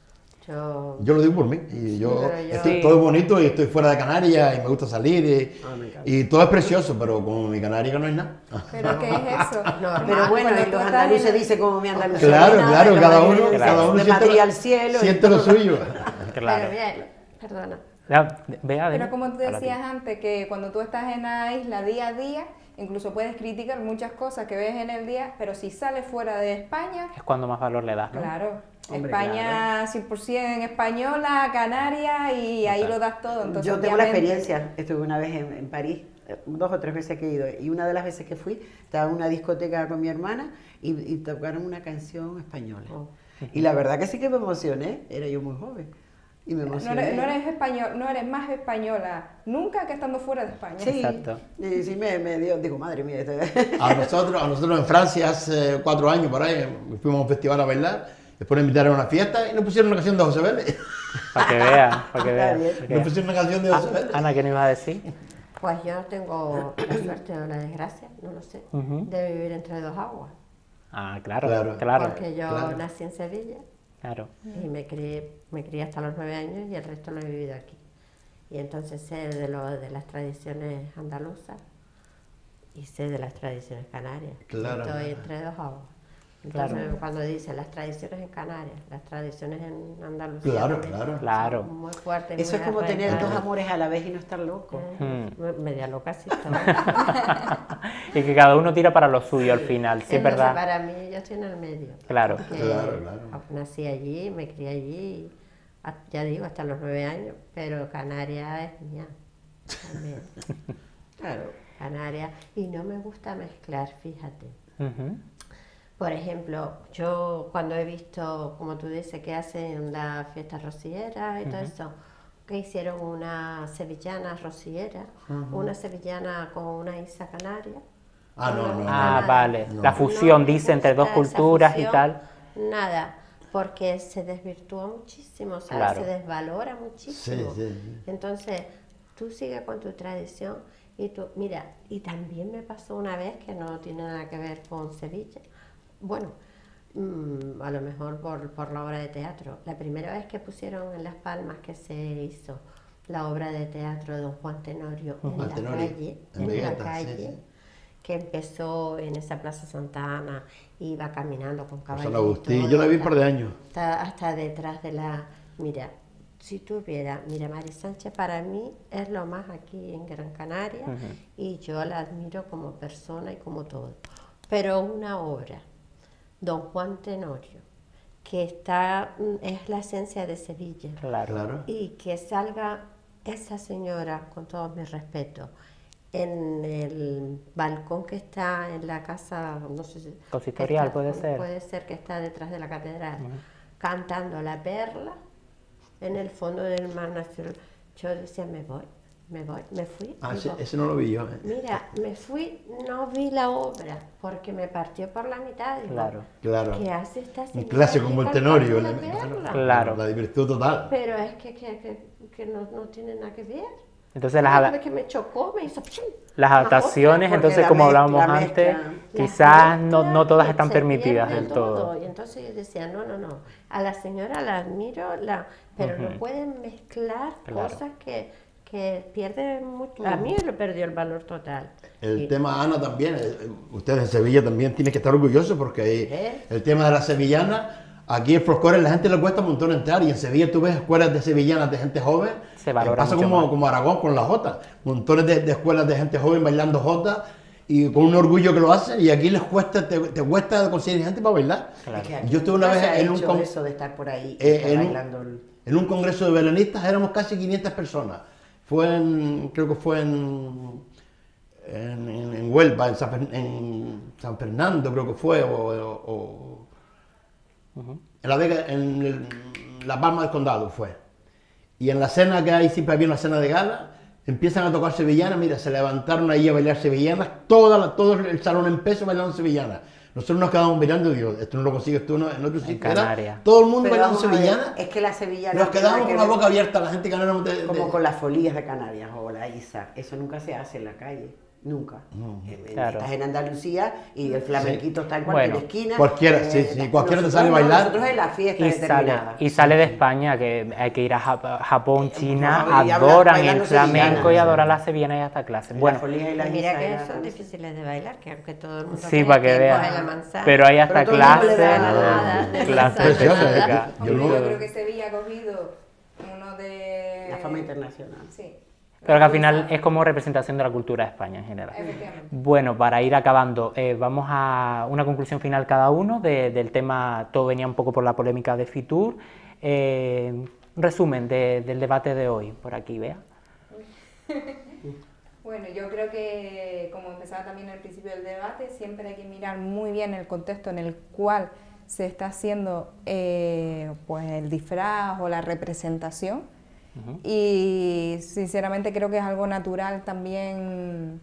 Yo, Yo lo digo por mí. Y yo, pero yo- estoy Sí. todo bonito y estoy fuera de Canarias y me gusta salir Me encanta. y todo es precioso, pero con mi Canarias no hay nada. ¿Pero qué es eso? Pero bueno, Cuando y tú los estás andaluces en- dicen como mi Andalucía. Claro, nada, claro, los cada uno, madrileños cada dicen, uno de siente, Madrid al cielo. y siente lo todo. suyo. Claro. Pero bien, perdona. Ya, Bea, Pero dime. como tú Ahora decías antes, que cuando tú estás en la isla día a día, incluso puedes criticar muchas cosas que ves en el día, pero si sales fuera de España, es cuando más valor le das, ¿no? claro, Hombre, España 100% española, Canarias, y ahí lo das todo. Entonces, Yo tengo la obviamente- experiencia, estuve una vez en París, 2 o 3 veces que he ido, y una de las veces que fui, estaba en una discoteca con mi hermana y tocaron una canción española. Oh. Y la verdad que sí que me emocioné, era yo muy joven, y me No emocioné. eres, no eres español, no eres más española nunca que estando fuera de España. Sí, Exacto. y sí me dio, digo, madre mía, este- A nosotros en Francia hace 4 años por ahí fuimos a un festival a bailar, después nos invitaron a una fiesta y nos pusieron una canción de José Vélez. Para que vean, para que Está vean. bien. para que Nos vean. pusieron una canción de José Vélez. Ana, ¿qué nos ibas a decir? Pues yo tengo la suerte o la desgracia, no lo sé, Ujú. de vivir entre dos aguas. Ah, claro, Claro. claro, Porque yo claro. nací en Sevilla claro. y me crié hasta los 9 años y el resto lo he vivido aquí. Y entonces sé de las tradiciones andaluzas y sé de las tradiciones canarias. Claro. Estoy entre dos aguas. Entonces, Claro. cuando dicen las tradiciones en Canarias, las tradiciones en Andalucía, Claro, también claro. son Claro. muy fuertes. Eso muy es como tener arraigadas. dos amores a la vez y no estar loco. Media loca sí estoy. Y que cada uno tira para lo suyo al final, sí es Entonces, verdad. para mí yo estoy en el medio. Claro. Porque Claro, claro. Nací allí, me crié allí, ya digo, hasta los 9 años, pero Canarias es mía. También. Claro. Canarias. Y no me gusta mezclar, fíjate. Ujú. Por ejemplo, yo cuando he visto, como tú dices, que hacen las fiestas rocieras y todo eso, que hicieron una sevillana rociera, una sevillana con una isa canaria. Ah, no, no, Ah, Nada. vale. No. La fusión, No me dice, entre dos gusta esa culturas y fusión, tal. Nada, porque se desvirtúa muchísimo, ¿sabes? Claro. Se desvalora muchísimo. Sí, sí, sí. Entonces, tú sigues con tu tradición y tú, mira, y también me pasó una vez que no tiene nada que ver con Sevilla. Bueno, a lo mejor por la obra de teatro. La primera vez que pusieron en Las Palmas que se hizo la obra de teatro de Don Juan Tenorio en Juan la Tenorio, calle, en en la Vegeta, sí, calle, sí. que empezó en esa Plaza Santa Ana, iba caminando con caballos. San Agustín, yo la vi un par de años. Hasta detrás de la... Mira, si tú vieras, mira, Mari Sánchez para mí es lo más aquí en Gran Canaria y yo la admiro como persona y como todo. Pero una obra, Don Juan Tenorio, que es la esencia de Sevilla. Claro. Claro. Y que salga esa señora, con todos mis respetos, en el balcón que está en la casa, no sé si... Consistorial, que puede ser. Puede ser que está detrás de la catedral, cantando La Perla en el fondo del mar nacional. Yo decía, me fui. Ah, digo, ese no lo vi yo. mira, me fui, no vi la obra, porque me partió por la mitad. Digo, Claro. Claro. ¿qué hace esta Un señora clásico aquí como el cantando Tenorio. La Perla? Claro. La divirtió total. Pero es que no tiene nada que ver. Entonces Que me chocó, me hizo... las adaptaciones, porque entonces la como mezcla- hablábamos la antes, mezcla. quizás no Las todas mezclas, están se permitidas pierde del todo. Y entonces yo decía, no. A la señora la admiro, pero no pueden mezclar Claro. cosas que pierden mucho. A mí lo perdió el valor total. El Y- tema Ana también, ustedes en Sevilla también tienen que estar orgullosos porque el tema de la sevillana, aquí en folclore a la gente le cuesta un montón entrar y en Sevilla tú ves escuelas de sevillanas de gente joven, Se valora pasa mucho como, más. como Aragón con la jota, montones de escuelas de gente joven bailando jota y con un orgullo que lo hacen y aquí les cuesta, te cuesta conseguir gente para bailar. Claro. Es que aquí Yo estuve una nunca vez se ha en un hecho con- eso de estar por ahí en un- bailando el- En un congreso de veranistas éramos casi 500 personas. Creo que fue en Huelva, en San Fernando, creo que fue, o en La Vega, La Palma del Condado fue. Y en la cena que hay, siempre había una cena de gala, empiezan a tocar sevillanas, mira, se levantaron ahí a bailar sevillanas, todo el salón en peso bailando sevillanas. Nosotros nos quedamos mirando y digo, esto no lo consigues tú en otro sitio. Era Canarias. todo el mundo Pero bailando vamos a ver, sevillanas. es que la sevillana Nos no tiene quedamos nada con que la ver boca abierta, la gente que no éramos como con las folías de Canarias o la Isa. Eso nunca se hace en la calle. Nunca. Claro. Estás en Andalucía y el flamenquito está en cualquier Bueno, esquina. cualquiera, sí, cualquiera te sale a bailar. Nosotros en la fiesta determinada. Y sale de España, que hay que ir a Japón, China, por favor, y adoran bailando el flamenco sevillana. y adoran la sevillana y hasta clases. Bueno, Y mira que son difíciles de bailar, que aunque todo el mundo sí, cree para que coge vean. la manzana, Pero hay hasta Pero todo el mundo le clases, da nada, de clases Precioso, específicas. Yo Hombre, no- yo creo que Sevilla ha cogido uno de... La fama internacional. Sí. Pero que al final es como representación de la cultura de España en general. Efectivamente. Bueno, para ir acabando, vamos a una conclusión final cada uno del tema. Todo venía un poco por la polémica de Fitur. Un resumen del debate de hoy, por aquí, Bea. Bueno, yo creo que, como empezaba también al principio del debate, siempre hay que mirar muy bien el contexto en el cual se está haciendo pues el disfraz o la representación. Y sinceramente creo que es algo natural también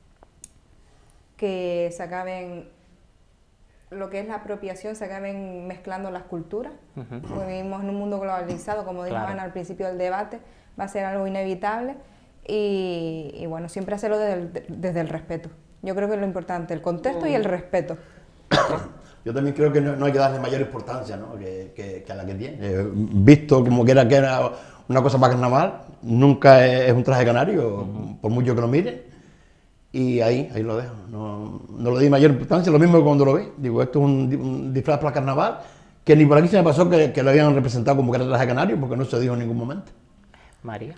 que se acaben, lo que es la apropiación, se acaben mezclando las culturas. Porque vivimos en un mundo globalizado, como dijo Claro. Ana al principio del debate, va a ser algo inevitable y bueno, siempre hacerlo desde el respeto. Yo creo que es lo importante, el contexto y el respeto. Yo también creo que no hay que darle mayor importancia, ¿no? que a la que tiene. Visto como que era una cosa para carnaval, nunca es un traje canario, por mucho que lo mire, y ahí lo dejo. No le di mayor importancia, lo mismo que cuando lo vi. Digo, esto es un disfraz para carnaval, que ni por aquí se me pasó que lo habían representado como que era traje canario, porque no se dijo en ningún momento. María.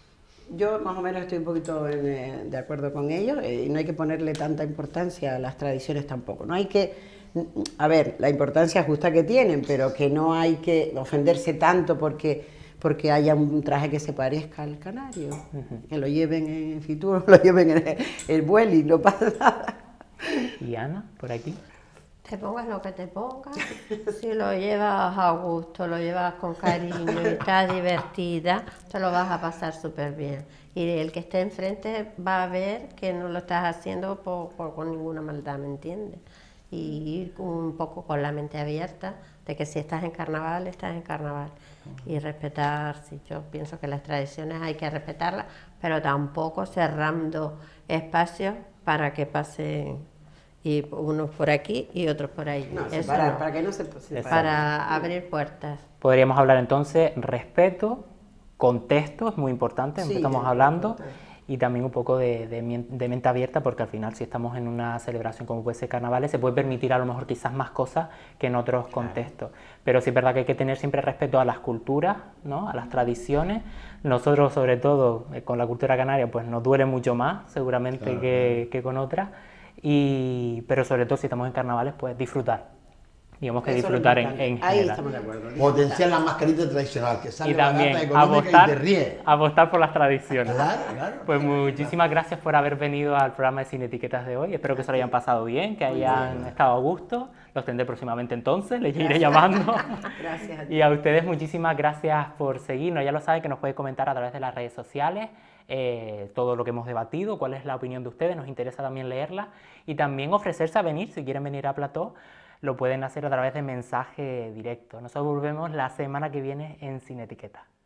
Yo más o menos estoy un poquito de acuerdo con ellos y no hay que ponerle tanta importancia a las tradiciones tampoco. No hay que, a ver, la importancia justa que tienen, pero que no hay que ofenderse tanto porque haya un traje que se parezca al canario. Que lo lleven en Fitur, lo lleven en el Vueling, no pasa nada. ¿Y Ana, por aquí? te pongas lo que te pongas, si lo llevas a gusto, lo llevas con cariño y estás divertida, te lo vas a pasar súper bien. Y el que esté enfrente va a ver que no lo estás haciendo con ninguna maldad, ¿me entiendes? Y ir un poco con la mente abierta de que si estás en carnaval, estás en carnaval. Y respetar, sí, yo pienso que las tradiciones hay que respetarlas, pero tampoco cerrando espacios para que pasen y unos por aquí y otros por ahí. No, Eso separar, no. para que no se separe. Para abrir puertas. Podríamos hablar entonces respeto, contexto, es muy importante, Sí, estamos el hablando, contexto. y también un poco de mente abierta, porque al final si estamos en una celebración como puede ser carnavales, se puede permitir a lo mejor quizás más cosas que en otros contextos. Pero sí es verdad que hay que tener siempre respeto a las culturas, ¿no? A las tradiciones. Nosotros, sobre todo, con la cultura canaria, pues nos duele mucho más, seguramente, Claro, que con otras. Pero sobre todo si estamos en carnavales, pues disfrutar. Digamos que Eso es lo disfrutar en importante. Ahí general. estamos de acuerdo. Potenciar la mascarita tradicional, que sale Y también barata, económica y te ríes. apostar por las tradiciones. Claro, claro. Pues muchísimas gracias por haber venido al programa de Sin Etiquetas de hoy. Espero que se lo hayan pasado bien, que hayan estado a gusto. Los tendré próximamente entonces, les iré llamando. Gracias a ti. Y a ustedes muchísimas gracias por seguirnos. Ya lo saben que nos pueden comentar a través de las redes sociales todo lo que hemos debatido, cuál es la opinión de ustedes, nos interesa también leerla. Y también ofrecerse a venir, si quieren venir a Plató, lo pueden hacer a través de mensaje directo. Nosotros volvemos la semana que viene en Sin Etiqueta.